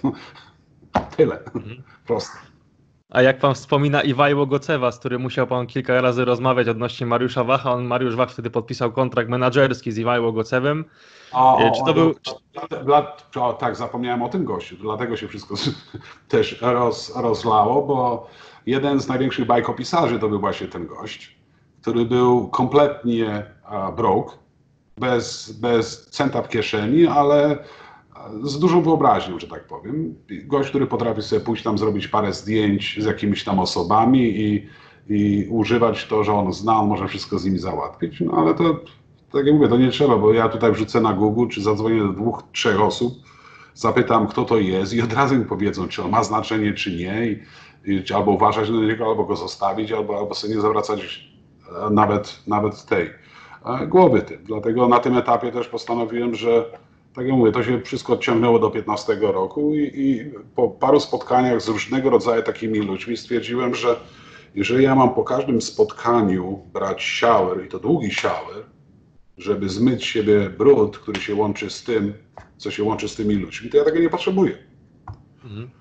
Tyle. Mhm. Proste. A jak pan wspomina Iwajło Gocewa, z którym musiał pan kilka razy rozmawiać odnośnie Mariusza Wacha, on Mariusz Wach wtedy podpisał kontrakt menadżerski z Iwajło Gocewem. O, Czy to był... Dla, dla, o, tak, zapomniałem o tym gościu, dlatego się wszystko też roz, rozlało, bo jeden z największych bajkopisarzy to był właśnie ten gość, który był kompletnie uh, broke, bez, bez centa w kieszeni, ale z dużą wyobraźnią, że tak powiem. Gość, który potrafi sobie pójść tam zrobić parę zdjęć z jakimiś tam osobami i, i używać to, że on zna, on może wszystko z nimi załatwić. No ale to, tak jak mówię, to nie trzeba, bo ja tutaj wrzucę na Google, czy zadzwonię do dwóch, trzech osób, zapytam, kto to jest i od razu mi powiedzą, czy on ma znaczenie, czy nie. I, i, albo uważać na niego, albo go zostawić, albo, albo sobie nie zawracać nawet, nawet tej głowy tym. Dlatego na tym etapie też postanowiłem, że tak jak mówię, to się wszystko odciągnęło do piętnastego roku i, i po paru spotkaniach z różnego rodzaju takimi ludźmi stwierdziłem, że jeżeli ja mam po każdym spotkaniu brać shower, i to długi shower, żeby zmyć z siebie brud, który się łączy z tym, co się łączy z tymi ludźmi, to ja tego nie potrzebuję. Mhm.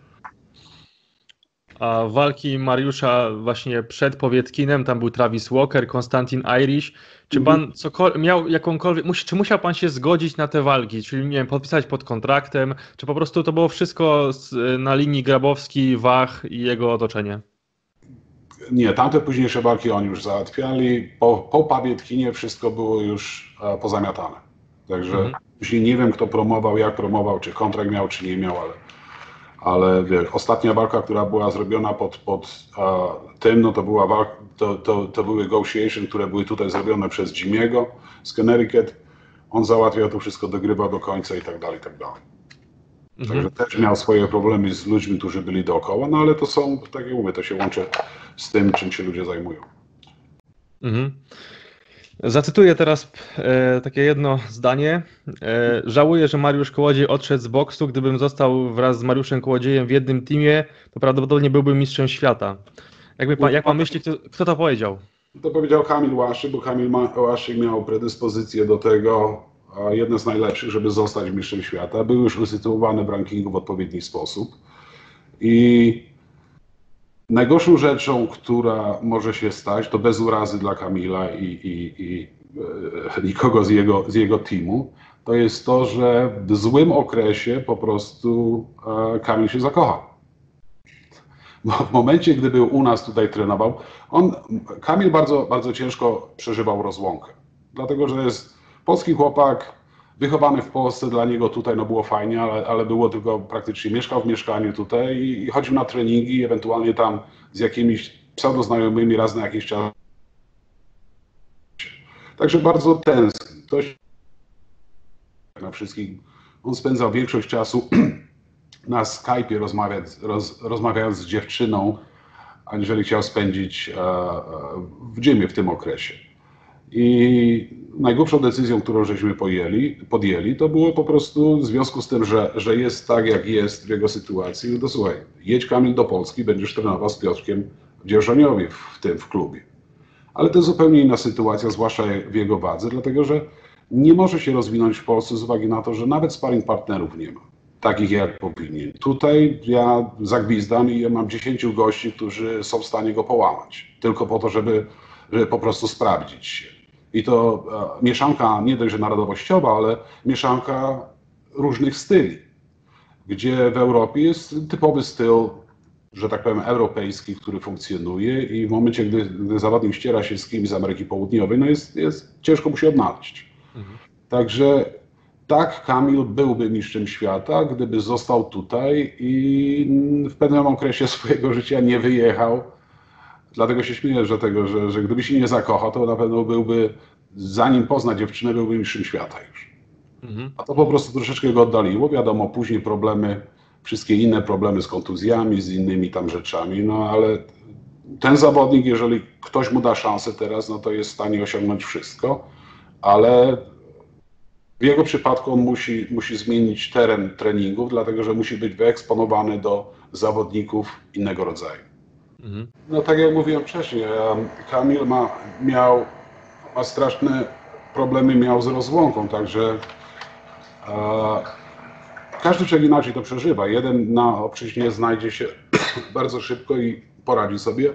A walki Mariusza właśnie przed Powietkinem, tam był Travis Walker, Konstantin Irish. Czy pan cokol- miał jakąkolwiek, mus- czy musiał pan się zgodzić na te walki, czyli nie wiem, podpisać pod kontraktem, czy po prostu to było wszystko z, na linii Grabowski, Wach i jego otoczenie? Nie, tamte późniejsze walki oni już załatwiali. Po, po Powietkinie wszystko było już e, pozamiatane. Także mhm. Później nie wiem, kto promował, jak promował, czy kontrakt miał, czy nie miał, ale ale wiesz, ostatnia walka, która była zrobiona pod, pod uh, tym, no to była walka, to, to, to były negotiation, które były tutaj zrobione przez Jimmy'ego z Connecticut. On załatwiał to wszystko, dogrywał do końca i tak dalej, i tak dalej. Mhm. Także też miał swoje problemy z ludźmi, którzy byli dookoła, no ale to są, tak jak mówię, to się łączy z tym, czym się ludzie zajmują. Mhm. Zacytuję teraz e, takie jedno zdanie. E, żałuję, że Mariusz Kołodziej odszedł z boksu. Gdybym został wraz z Mariuszem Kołodziejem w jednym teamie, to prawdopodobnie byłbym mistrzem świata. Jakby pan, jak pan myśli, kto, kto to powiedział? To powiedział Kamil Łaszyk, bo Kamil Łaszyk miał predyspozycję do tego, jeden z najlepszych, żeby zostać mistrzem świata. Był już usytuowany w rankingu w odpowiedni sposób. I najgorszą rzeczą, która może się stać, to bez urazy dla Kamila i, i, i e, nikogo z jego, z jego teamu, to jest to, że w złym okresie po prostu e, Kamil się zakocha. Bo w momencie, gdy był u nas tutaj trenował, on, Kamil bardzo, bardzo ciężko przeżywał rozłąkę. Dlatego, że jest polski chłopak, wychowany w Polsce, dla niego tutaj no było fajnie, ale, ale było tylko praktycznie, mieszkał w mieszkaniu tutaj i, i chodził na treningi, ewentualnie tam z jakimiś pseudoznajomymi raz na jakiś czas. Także bardzo tęskni. To się na wszystkich. On spędzał większość czasu na Skype'ie rozmawiać, roz, rozmawiając z dziewczyną, aniżeli chciał spędzić e, w gymie w tym okresie. I najgorszą decyzją, którą żeśmy podjęli, podjęli, to było po prostu w związku z tym, że, że jest tak, jak jest w jego sytuacji, no to słuchaj, jedź Kamil do Polski, będziesz trenował z Piotrkiem w Dzierżoniowie, w tym, w klubie. Ale to jest zupełnie inna sytuacja, zwłaszcza w jego wadze, dlatego że nie może się rozwinąć w Polsce z uwagi na to, że nawet sparring partnerów nie ma. takich jak powinien. Tutaj ja zagwizdam i ja mam dziesięciu gości, którzy są w stanie go połamać. Tylko po to, żeby, żeby po prostu sprawdzić się. I to e, mieszanka nie dość, że narodowościowa, ale mieszanka różnych styli. Gdzie w Europie jest typowy styl, że tak powiem, europejski, który funkcjonuje i w momencie, gdy, gdy zawodnik ściera się z kimś z Ameryki Południowej, no jest, jest ciężko mu się odnaleźć. Mhm. Także tak, Kamil byłby mistrzem świata, gdyby został tutaj i w pewnym okresie swojego życia nie wyjechał. Dlatego się śmieję, że, tego, że, że gdyby się nie zakochał, to na pewno byłby, zanim pozna dziewczynę, byłby mistrzem świata już. Mhm. A to po prostu troszeczkę go oddaliło. Wiadomo, później problemy, wszystkie inne problemy z kontuzjami, z innymi tam rzeczami, no ale ten zawodnik, jeżeli ktoś mu da szansę teraz, no to jest w stanie osiągnąć wszystko, ale w jego przypadku on musi, musi zmienić teren treningów, dlatego że musi być wyeksponowany do zawodników innego rodzaju. Mhm. No tak jak mówiłem wcześniej, Kamil ma, miał, ma straszne problemy miał z rozłąką, także e, każdy człowiek inaczej to przeżywa. Jeden na obczyźnie znajdzie się bardzo szybko i poradzi sobie.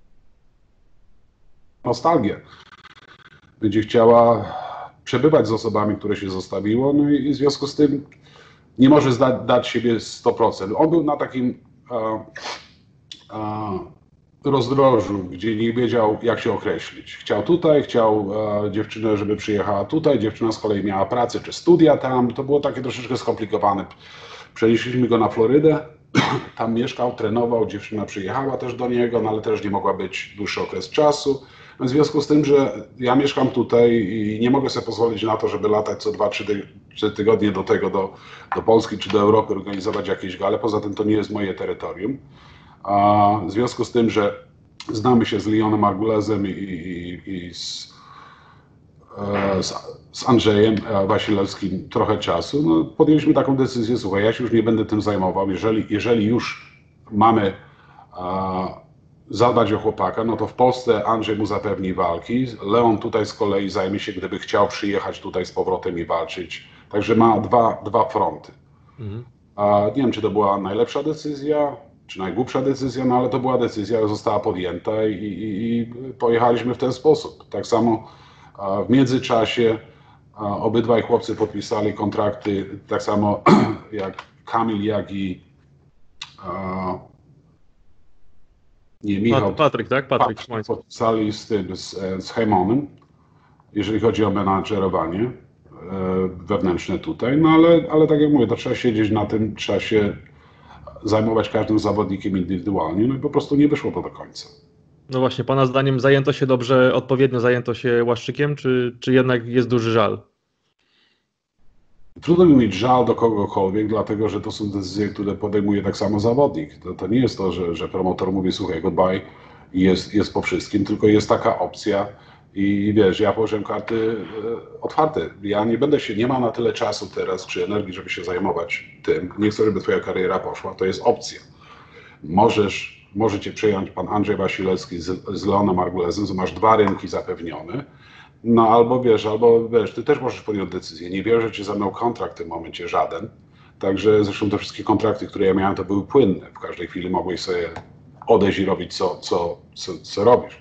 Nostalgia. Będzie chciała przebywać z osobami, które się zostawiło, no i w związku z tym nie może zda, dać siebie sto procent. On był na takim a, a, rozdrożu, gdzie nie wiedział, jak się określić. Chciał tutaj, chciał a, dziewczynę, żeby przyjechała tutaj, dziewczyna z kolei miała pracę czy studia tam. To było takie troszeczkę skomplikowane. Przenieśliśmy go na Florydę, tam mieszkał, trenował, dziewczyna przyjechała też do niego, no ale też nie mogła być dłuższy okres czasu. W związku z tym, że ja mieszkam tutaj i nie mogę sobie pozwolić na to, żeby latać co dwa, trzy tygodnie do tego, do, do Polski czy do Europy, organizować jakieś gale. Poza tym to nie jest moje terytorium. A w związku z tym, że znamy się z Leonem Margulesem i, i, i z, z, z Andrzejem Wasilewskim trochę czasu, no podjęliśmy taką decyzję, słuchaj, ja się już nie będę tym zajmował. Jeżeli, jeżeli już mamy a, zadbać o chłopaka, no to w Polsce Andrzej mu zapewni walki. Leon tutaj z kolei zajmie się, gdyby chciał przyjechać tutaj z powrotem i walczyć. Także ma dwa, dwa fronty. Mhm. A nie wiem, czy to była najlepsza decyzja, czy najgłupsza decyzja, no ale to była decyzja, została podjęta i, i, i pojechaliśmy w ten sposób. Tak samo w międzyczasie obydwaj chłopcy podpisali kontrakty, tak samo jak Kamil, jak i Nie, Michał. Patryk, tak? Patryk. Patryk podpisali z tym, z, z Heymonem, jeżeli chodzi o menadżerowanie e, wewnętrzne tutaj, no ale, ale tak jak mówię, to trzeba siedzieć na tym, trzeba się zajmować każdym zawodnikiem indywidualnie, no i po prostu nie wyszło to do końca. No właśnie, pana zdaniem zajęto się dobrze, odpowiednio zajęto się Łaszczykiem, czy, czy jednak jest duży żal? Trudno mi mieć żal do kogokolwiek, dlatego że to są decyzje, które podejmuje tak samo zawodnik. To, to nie jest to, że, że promotor mówi, słuchaj, goodbye i jest, jest po wszystkim, tylko jest taka opcja i wiesz, ja położyłem karty e, otwarte. Ja nie będę się, nie mam na tyle czasu teraz czy energii, żeby się zajmować tym. Nie chcę, żeby twoja kariera poszła, to jest opcja. Możesz, może cię przejąć pan Andrzej Wasilewski z, z Leonem Margulesem, że masz dwa rynki zapewnione. No albo wiesz, albo wiesz, ty też możesz podjąć decyzję. Nie wierzę, że ci za mną kontrakt w tym momencie żaden. Także zresztą te wszystkie kontrakty, które ja miałem, to były płynne. W każdej chwili mogłeś sobie odejść i robić co, co, co, co robisz.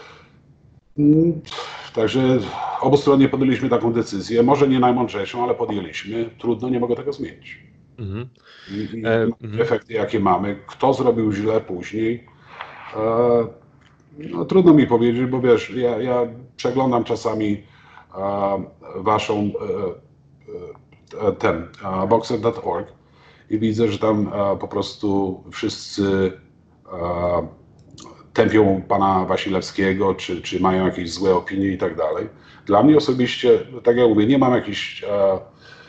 Także obustronnie podjęliśmy taką decyzję. Może nie najmądrzejszą, ale podjęliśmy. Trudno, nie mogę tego zmienić. Mhm. I, i e, efekty, jakie mamy. Kto zrobił źle później? E, No, trudno mi powiedzieć, bo wiesz, ja, ja przeglądam czasami e, waszą e, e, ten e, boxer kropka org i widzę, że tam e, po prostu wszyscy e, tępią pana Wasilewskiego, czy, czy mają jakieś złe opinie i tak dalej. Dla mnie osobiście, tak jak mówię, nie mam jakichś e,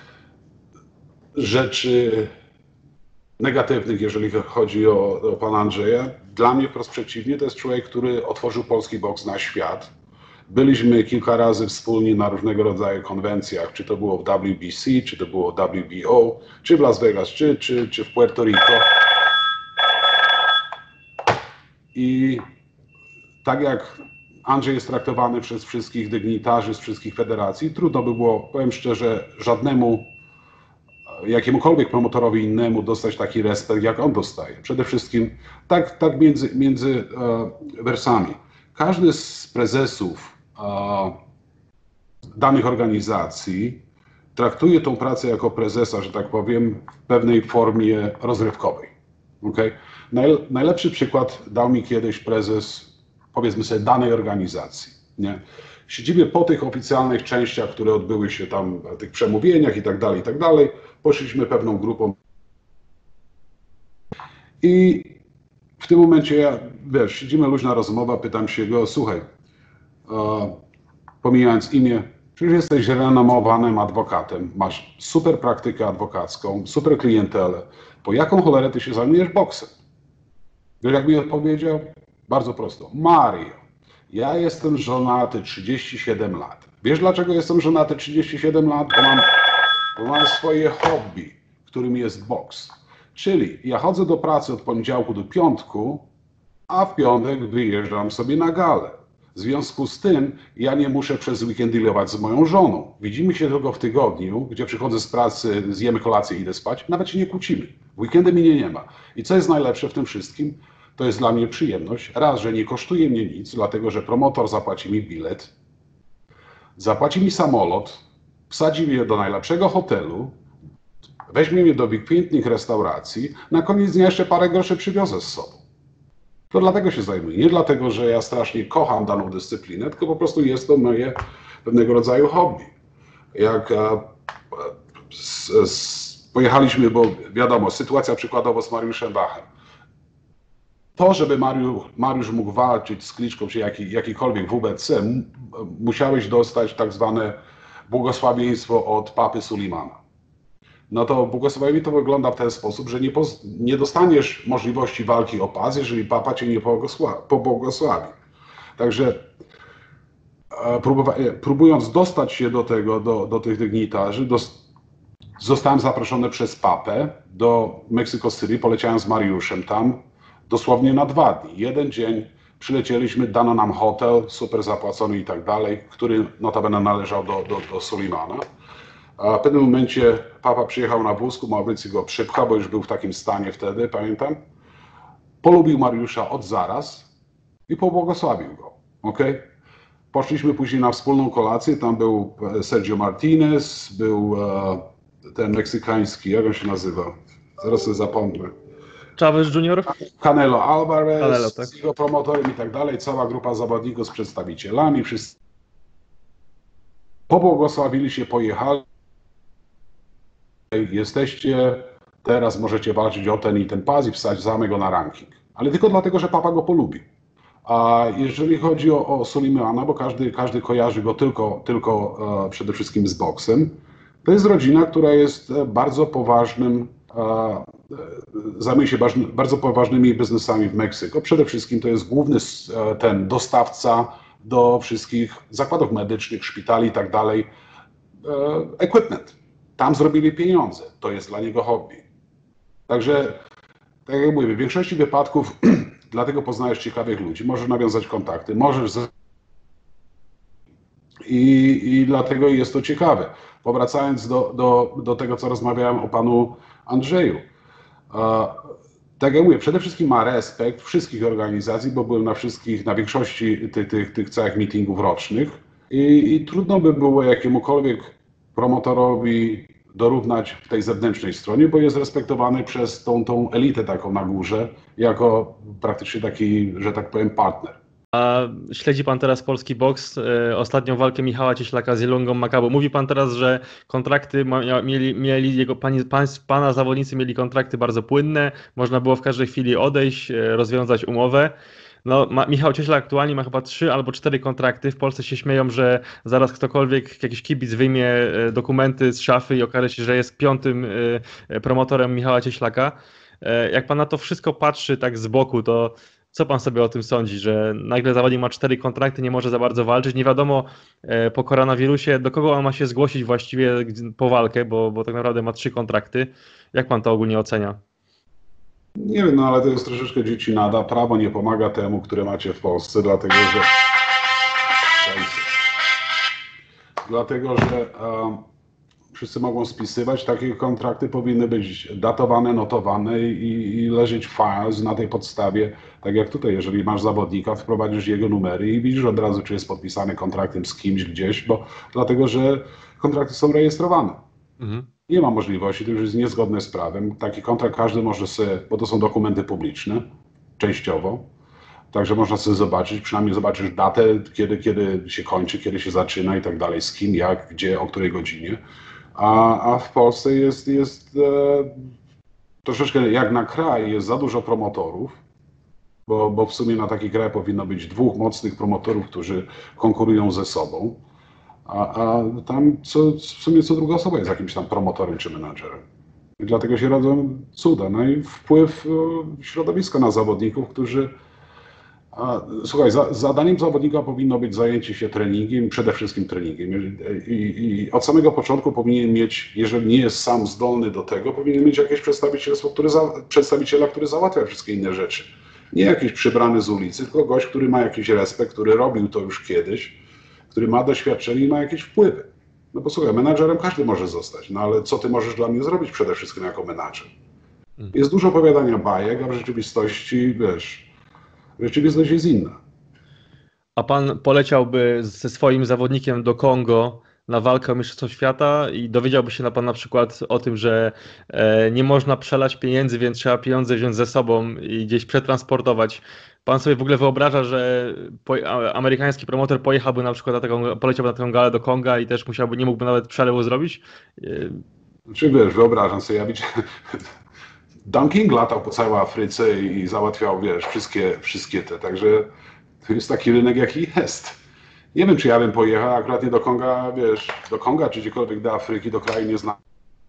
rzeczy negatywnych, jeżeli chodzi o, o pana Andrzeja. Dla mnie wprost przeciwnie, to jest człowiek, który otworzył polski boks na świat. Byliśmy kilka razy wspólnie na różnego rodzaju konwencjach, czy to było w W B C, czy to było w W B O, czy w Las Vegas, czy, czy, czy w Puerto Rico. I tak jak Andrzej jest traktowany przez wszystkich dygnitarzy z wszystkich federacji, trudno by było, powiem szczerze, żadnemu jakiemukolwiek promotorowi innemu dostać taki respekt, jak on dostaje. Przede wszystkim tak, tak między, między e, wersami. Każdy z prezesów e, danych organizacji traktuje tą pracę jako prezesa, że tak powiem, w pewnej formie rozrywkowej. Okay? Naj, najlepszy przykład dał mi kiedyś prezes, powiedzmy sobie, danej organizacji. Nie? Siedzimy po tych oficjalnych częściach, które odbyły się tam, tych przemówieniach i tak dalej, i tak dalej. Poszliśmy pewną grupą. I w tym momencie ja, wiesz, siedzimy, luźna rozmowa, pytam się go, słuchaj, e, pomijając imię, przecież jesteś renomowanym adwokatem, masz super praktykę adwokacką, super klientelę, po jaką cholerę ty się zajmujesz boksem? Wiesz, jak mi odpowiedział? Bardzo prosto. Mario, ja jestem żonaty trzydzieści siedem lat. Wiesz, dlaczego jestem żonaty trzydzieści siedem lat? Bo mam, bo mam swoje hobby, którym jest boks. Czyli ja chodzę do pracy od poniedziałku do piątku, a w piątek wyjeżdżam sobie na galę. W związku z tym ja nie muszę przez weekend dealować z moją żoną. Widzimy się tylko w tygodniu, gdzie przychodzę z pracy, zjemy kolację i idę spać, nawet się nie kłócimy. W weekendy mnie nie ma. I co jest najlepsze w tym wszystkim? To jest dla mnie przyjemność. Raz, że nie kosztuje mnie nic, dlatego że promotor zapłaci mi bilet, zapłaci mi samolot, wsadzi mnie do najlepszego hotelu, weźmie mnie do wykwintnych restauracji, na koniec dnia jeszcze parę groszy przywiozę z sobą. To dlatego się zajmuję. Nie dlatego, że ja strasznie kocham daną dyscyplinę, tylko po prostu jest to moje pewnego rodzaju hobby. Jak e, z, z, pojechaliśmy, bo wiadomo, sytuacja przykładowo z Mariuszem Bachem. To, żeby Mariusz, Mariusz mógł walczyć z Kliczką czy jaki, jakikolwiek W B C, m, musiałeś dostać tak zwane błogosławieństwo od papy Sulimana. No to błogosławienie to wygląda w ten sposób, że nie, poz, nie dostaniesz możliwości walki o pas, jeżeli papa cię nie pobłogosławi. Także e, próbuwa, próbując dostać się do tego, do, do tych dygnitarzy, do, zostałem zaproszony przez papę do Mexico City, poleciałem z Mariuszem tam dosłownie na dwa dni. Jeden dzień przylecieliśmy, dano nam hotel, super zapłacony i tak dalej, który notabene należał do, do, do Sulimana. A w pewnym momencie papa przyjechał na wózku, Maurycy go przypcha, bo już był w takim stanie wtedy, pamiętam. Polubił Mariusza od zaraz i pobłogosławił go. Okay? Poszliśmy później na wspólną kolację, tam był Sergio Martinez, był e, ten meksykański, jak on się nazywa? Zaraz sobie zapomnę. Chavez junior? Canelo Alvarez, Canelo, tak. z jego promotorem i tak dalej, cała grupa zawodników z przedstawicielami, wszyscy pobłogosławili się, pojechali. Jesteście, teraz możecie walczyć o ten i ten pas i wsadzamy go na ranking. Ale tylko dlatego, że papa go polubi. A jeżeli chodzi o, o Sulimana, bo każdy, każdy kojarzy go tylko, tylko e, przede wszystkim z boksem, to jest rodzina, która jest bardzo poważnym, e, e, zajmuje się bardzo, bardzo poważnymi biznesami w Meksyku. Przede wszystkim to jest główny e, ten dostawca do wszystkich zakładów medycznych, szpitali i tak dalej, e, equipment. Tam zrobili pieniądze. To jest dla niego hobby. Także, tak jak mówię, w większości wypadków dlatego poznajesz ciekawych ludzi. Możesz nawiązać kontakty, możesz... Z... I, I dlatego jest to ciekawe. Powracając do, do, do tego, co rozmawiałem o panu Andrzeju. E, tak jak mówię, przede wszystkim ma respekt wszystkich organizacji, bo byłem na wszystkich, na większości tych, tych, tych całych meetingów rocznych. I, I trudno by było jakiemukolwiek promotorowi dorównać w tej zewnętrznej stronie, bo jest respektowany przez tą, tą elitę taką na górze, jako praktycznie taki, że tak powiem, partner. A śledzi pan teraz polski boks, e, ostatnią walkę Michała Cieślaka z Ilongą Makabu. Mówi pan teraz, że kontrakty ma, mieli, mieli jego, pani, pan, pana zawodnicy mieli kontrakty bardzo płynne, można było w każdej chwili odejść, e, rozwiązać umowę. No, ma, Michał Cieślak aktualnie ma chyba trzy albo cztery kontrakty. W Polsce się śmieją, że zaraz ktokolwiek, jakiś kibic wyjmie e, dokumenty z szafy i okaże się, że jest piątym e, promotorem Michała Cieślaka. E, jak pan na to wszystko patrzy tak z boku, to co pan sobie o tym sądzi, że nagle zawodnik ma cztery kontrakty, nie może za bardzo walczyć, nie wiadomo e, po koronawirusie, do kogo on ma się zgłosić właściwie po walkę, bo, bo tak naprawdę ma trzy kontrakty. Jak pan to ogólnie ocenia? Nie wiem, no ale to jest troszeczkę dziecinada. Prawo nie pomaga temu, które macie w Polsce, dlatego że... Dlatego, że um, wszyscy mogą spisywać, takie kontrakty powinny być datowane, notowane i, i leżeć w files na tej podstawie, tak jak tutaj, jeżeli masz zawodnika, wprowadzisz jego numery i widzisz od razu, czy jest podpisany kontraktem z kimś gdzieś, bo dlatego, że kontrakty są rejestrowane. Mhm. Nie ma możliwości, to już jest niezgodne z prawem. Taki kontrakt każdy może sobie, bo to są dokumenty publiczne, częściowo, także można sobie zobaczyć, przynajmniej zobaczysz datę, kiedy, kiedy się kończy, kiedy się zaczyna i tak dalej, z kim, jak, gdzie, o której godzinie. A, a w Polsce jest, jest e, troszeczkę jak na kraj, jest za dużo promotorów, bo, bo w sumie na taki kraj powinno być dwóch mocnych promotorów, którzy konkurują ze sobą, a, a tam co, w sumie co druga osoba jest jakimś tam promotorem czy menadżerem. I dlatego się rodzą cuda. No i wpływ e, środowiska na zawodników, którzy A, słuchaj, za, zadaniem zawodnika powinno być zajęcie się treningiem, przede wszystkim treningiem. I, i od samego początku powinien mieć, jeżeli nie jest sam zdolny do tego, powinien mieć jakieś przedstawicielstwo, który za, przedstawiciela, który załatwia wszystkie inne rzeczy. Nie jakiś przybrany z ulicy, tylko gość, który ma jakiś respekt, który robił to już kiedyś, który ma doświadczenie i ma jakieś wpływy. No bo słuchaj, menadżerem każdy może zostać, no ale co ty możesz dla mnie zrobić przede wszystkim jako menadżer? Jest dużo opowiadania bajek, a w rzeczywistości, wiesz, rzeczywistość jest inna. A pan poleciałby ze swoim zawodnikiem do Kongo na walkę o Mistrzostwo Świata i dowiedziałby się na pan na przykład o tym, że nie można przelać pieniędzy, więc trzeba pieniądze wziąć ze sobą i gdzieś przetransportować. Pan sobie w ogóle wyobraża, że amerykański promotor pojechałby na przykład na taką, poleciałby na taką galę do Konga i też musiałby, nie mógłby nawet przelewu zrobić? Czy wiesz, wyobrażam sobie, ja widziałem, Dan King latał po całej Afryce i załatwiał, wiesz, wszystkie, wszystkie te, także to jest taki rynek, jaki jest. Nie wiem, czy ja bym pojechał, akurat nie do Konga, wiesz, do Konga, czy gdziekolwiek do Afryki, do kraju nieznanej,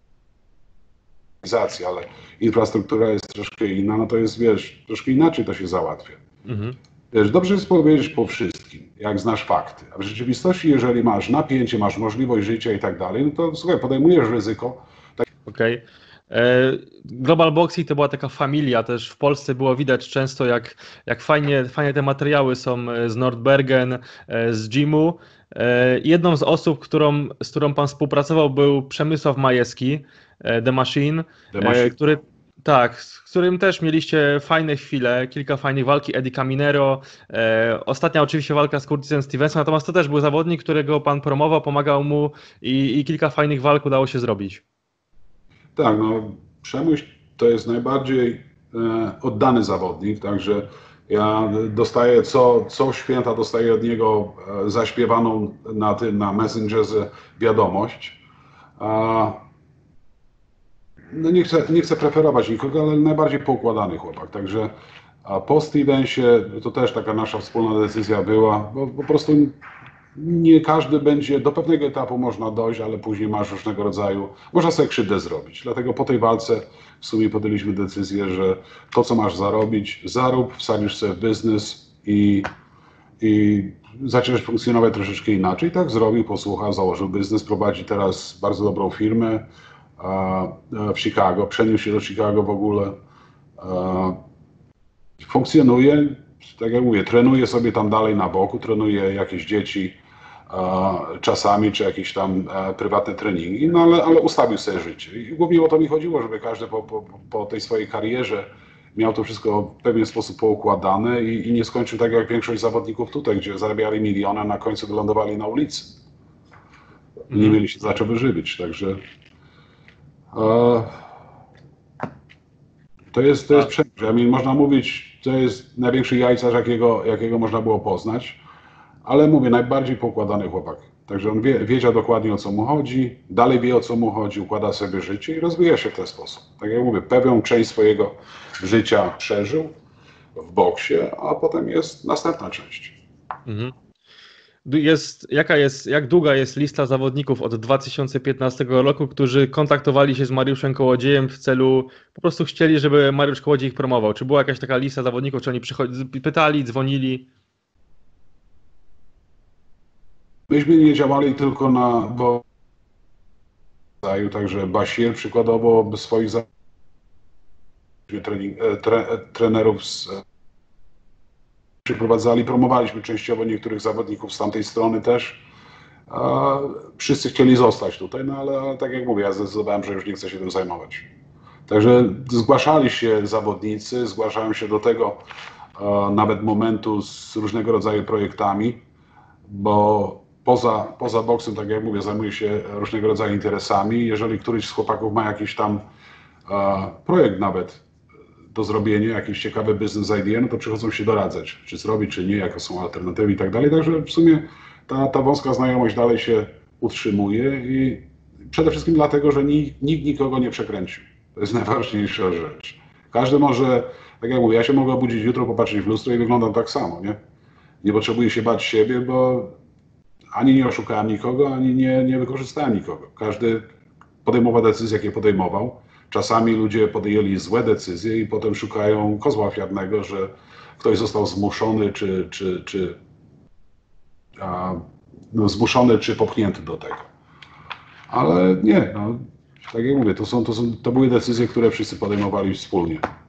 ale infrastruktura jest troszkę inna, no to jest, wiesz, troszkę inaczej to się załatwia. Mhm. Wiesz, dobrze jest powiedzieć po wszystkim, jak znasz fakty, a w rzeczywistości, jeżeli masz napięcie, masz możliwość życia i tak dalej, no to słuchaj, podejmujesz ryzyko. Tak... Okej. Okay. Global Boxing to była taka familia, też w Polsce było widać często, jak, jak fajnie, fajnie te materiały są z Nordbergen, z gymu. Jedną z osób, którą, z którą pan współpracował, był Przemysław Majewski, The Machine, The Machine. który tak, z którym też mieliście fajne chwile, kilka fajnych walki, Eddie Caminero, e, ostatnia oczywiście walka z Curtisem Stevensem, natomiast to też był zawodnik, którego pan promował, pomagał mu i, i kilka fajnych walk udało się zrobić. Tak, no Przemuś to jest najbardziej e, oddany zawodnik, także ja dostaję co, co święta dostaję od niego e, zaśpiewaną na tym, na Messengerze wiadomość. A, no nie chcę, nie chcę preferować nikogo, ale najbardziej poukładany chłopak, także a po Stevensie to też taka nasza wspólna decyzja była, bo po prostu nie każdy będzie, do pewnego etapu można dojść, ale później masz różnego rodzaju, można sobie krzywdę zrobić. Dlatego po tej walce w sumie podjęliśmy decyzję, że to, co masz zarobić, zarób, wsadzisz sobie w biznes i, i zaczniesz funkcjonować troszeczkę inaczej. Tak zrobił, posłuchał, założył biznes, prowadzi teraz bardzo dobrą firmę w Chicago, przeniósł się do Chicago w ogóle. Funkcjonuje, tak jak mówię, trenuje sobie tam dalej na boku, trenuje jakieś dzieci czasami, czy jakieś tam prywatne treningi, no ale, ale ustawił sobie życie. I głównie o to mi chodziło, żeby każdy po, po, po tej swojej karierze miał to wszystko w pewien sposób poukładane i, i nie skończył tak jak większość zawodników tutaj, gdzie zarabiali miliony, a na końcu wylądowali na ulicy. Nie mm. mieli się za czego wyżywić, także e, to jest, to jest przemysł. Ja mean, można mówić, to jest największy jajcarz, jakiego, jakiego można było poznać, ale mówię, najbardziej poukładany chłopak. Także on wie, wiedział dokładnie, o co mu chodzi, dalej wie, o co mu chodzi, układa sobie życie i rozwija się w ten sposób. Tak jak mówię, pewną część swojego życia przeżył w boksie, a potem jest następna część. Mhm. Jest, jaka jest, jak długa jest lista zawodników od dwa tysiące piętnastego roku, którzy kontaktowali się z Mariuszem Kołodziejem w celu, po prostu chcieli, żeby Mariusz Kołodziej ich promował? Czy była jakaś taka lista zawodników, czy oni pytali, dzwonili? Myśmy nie działali tylko na bo także Bashir przykładowo swoich trening, tre, trenerów z, przyprowadzali, promowaliśmy częściowo niektórych zawodników z tamtej strony też. A wszyscy chcieli zostać tutaj, no ale, ale tak jak mówię, ja zdecydowałem, że już nie chcę się tym zajmować. Także zgłaszali się zawodnicy, zgłaszałem się do tego e, nawet momentu z różnego rodzaju projektami, bo poza, poza boksem, tak jak mówię, zajmuję się różnego rodzaju interesami. Jeżeli któryś z chłopaków ma jakiś tam e, projekt nawet do zrobienia, jakiś ciekawy business idea, no to przychodzą się doradzać, czy zrobić, czy nie, jakie są alternatywy i tak dalej. Także w sumie ta, ta wąska znajomość dalej się utrzymuje i przede wszystkim dlatego, że nikt, nikt nikogo nie przekręcił. To jest najważniejsza rzecz. Każdy może, tak jak mówię, ja się mogę obudzić jutro, popatrzeć w lustro i wyglądam tak samo, nie? Nie potrzebuję się bać siebie, bo ani nie oszukałem nikogo, ani nie, nie wykorzystałem nikogo. Każdy podejmował decyzje, jakie podejmował. Czasami ludzie podjęli złe decyzje i potem szukają kozła ofiarnego, że ktoś został zmuszony, czy, czy, czy a, no, zmuszony, czy popchnięty do tego. Ale nie, no, tak jak mówię, to, są, to, są, to były decyzje, które wszyscy podejmowali wspólnie.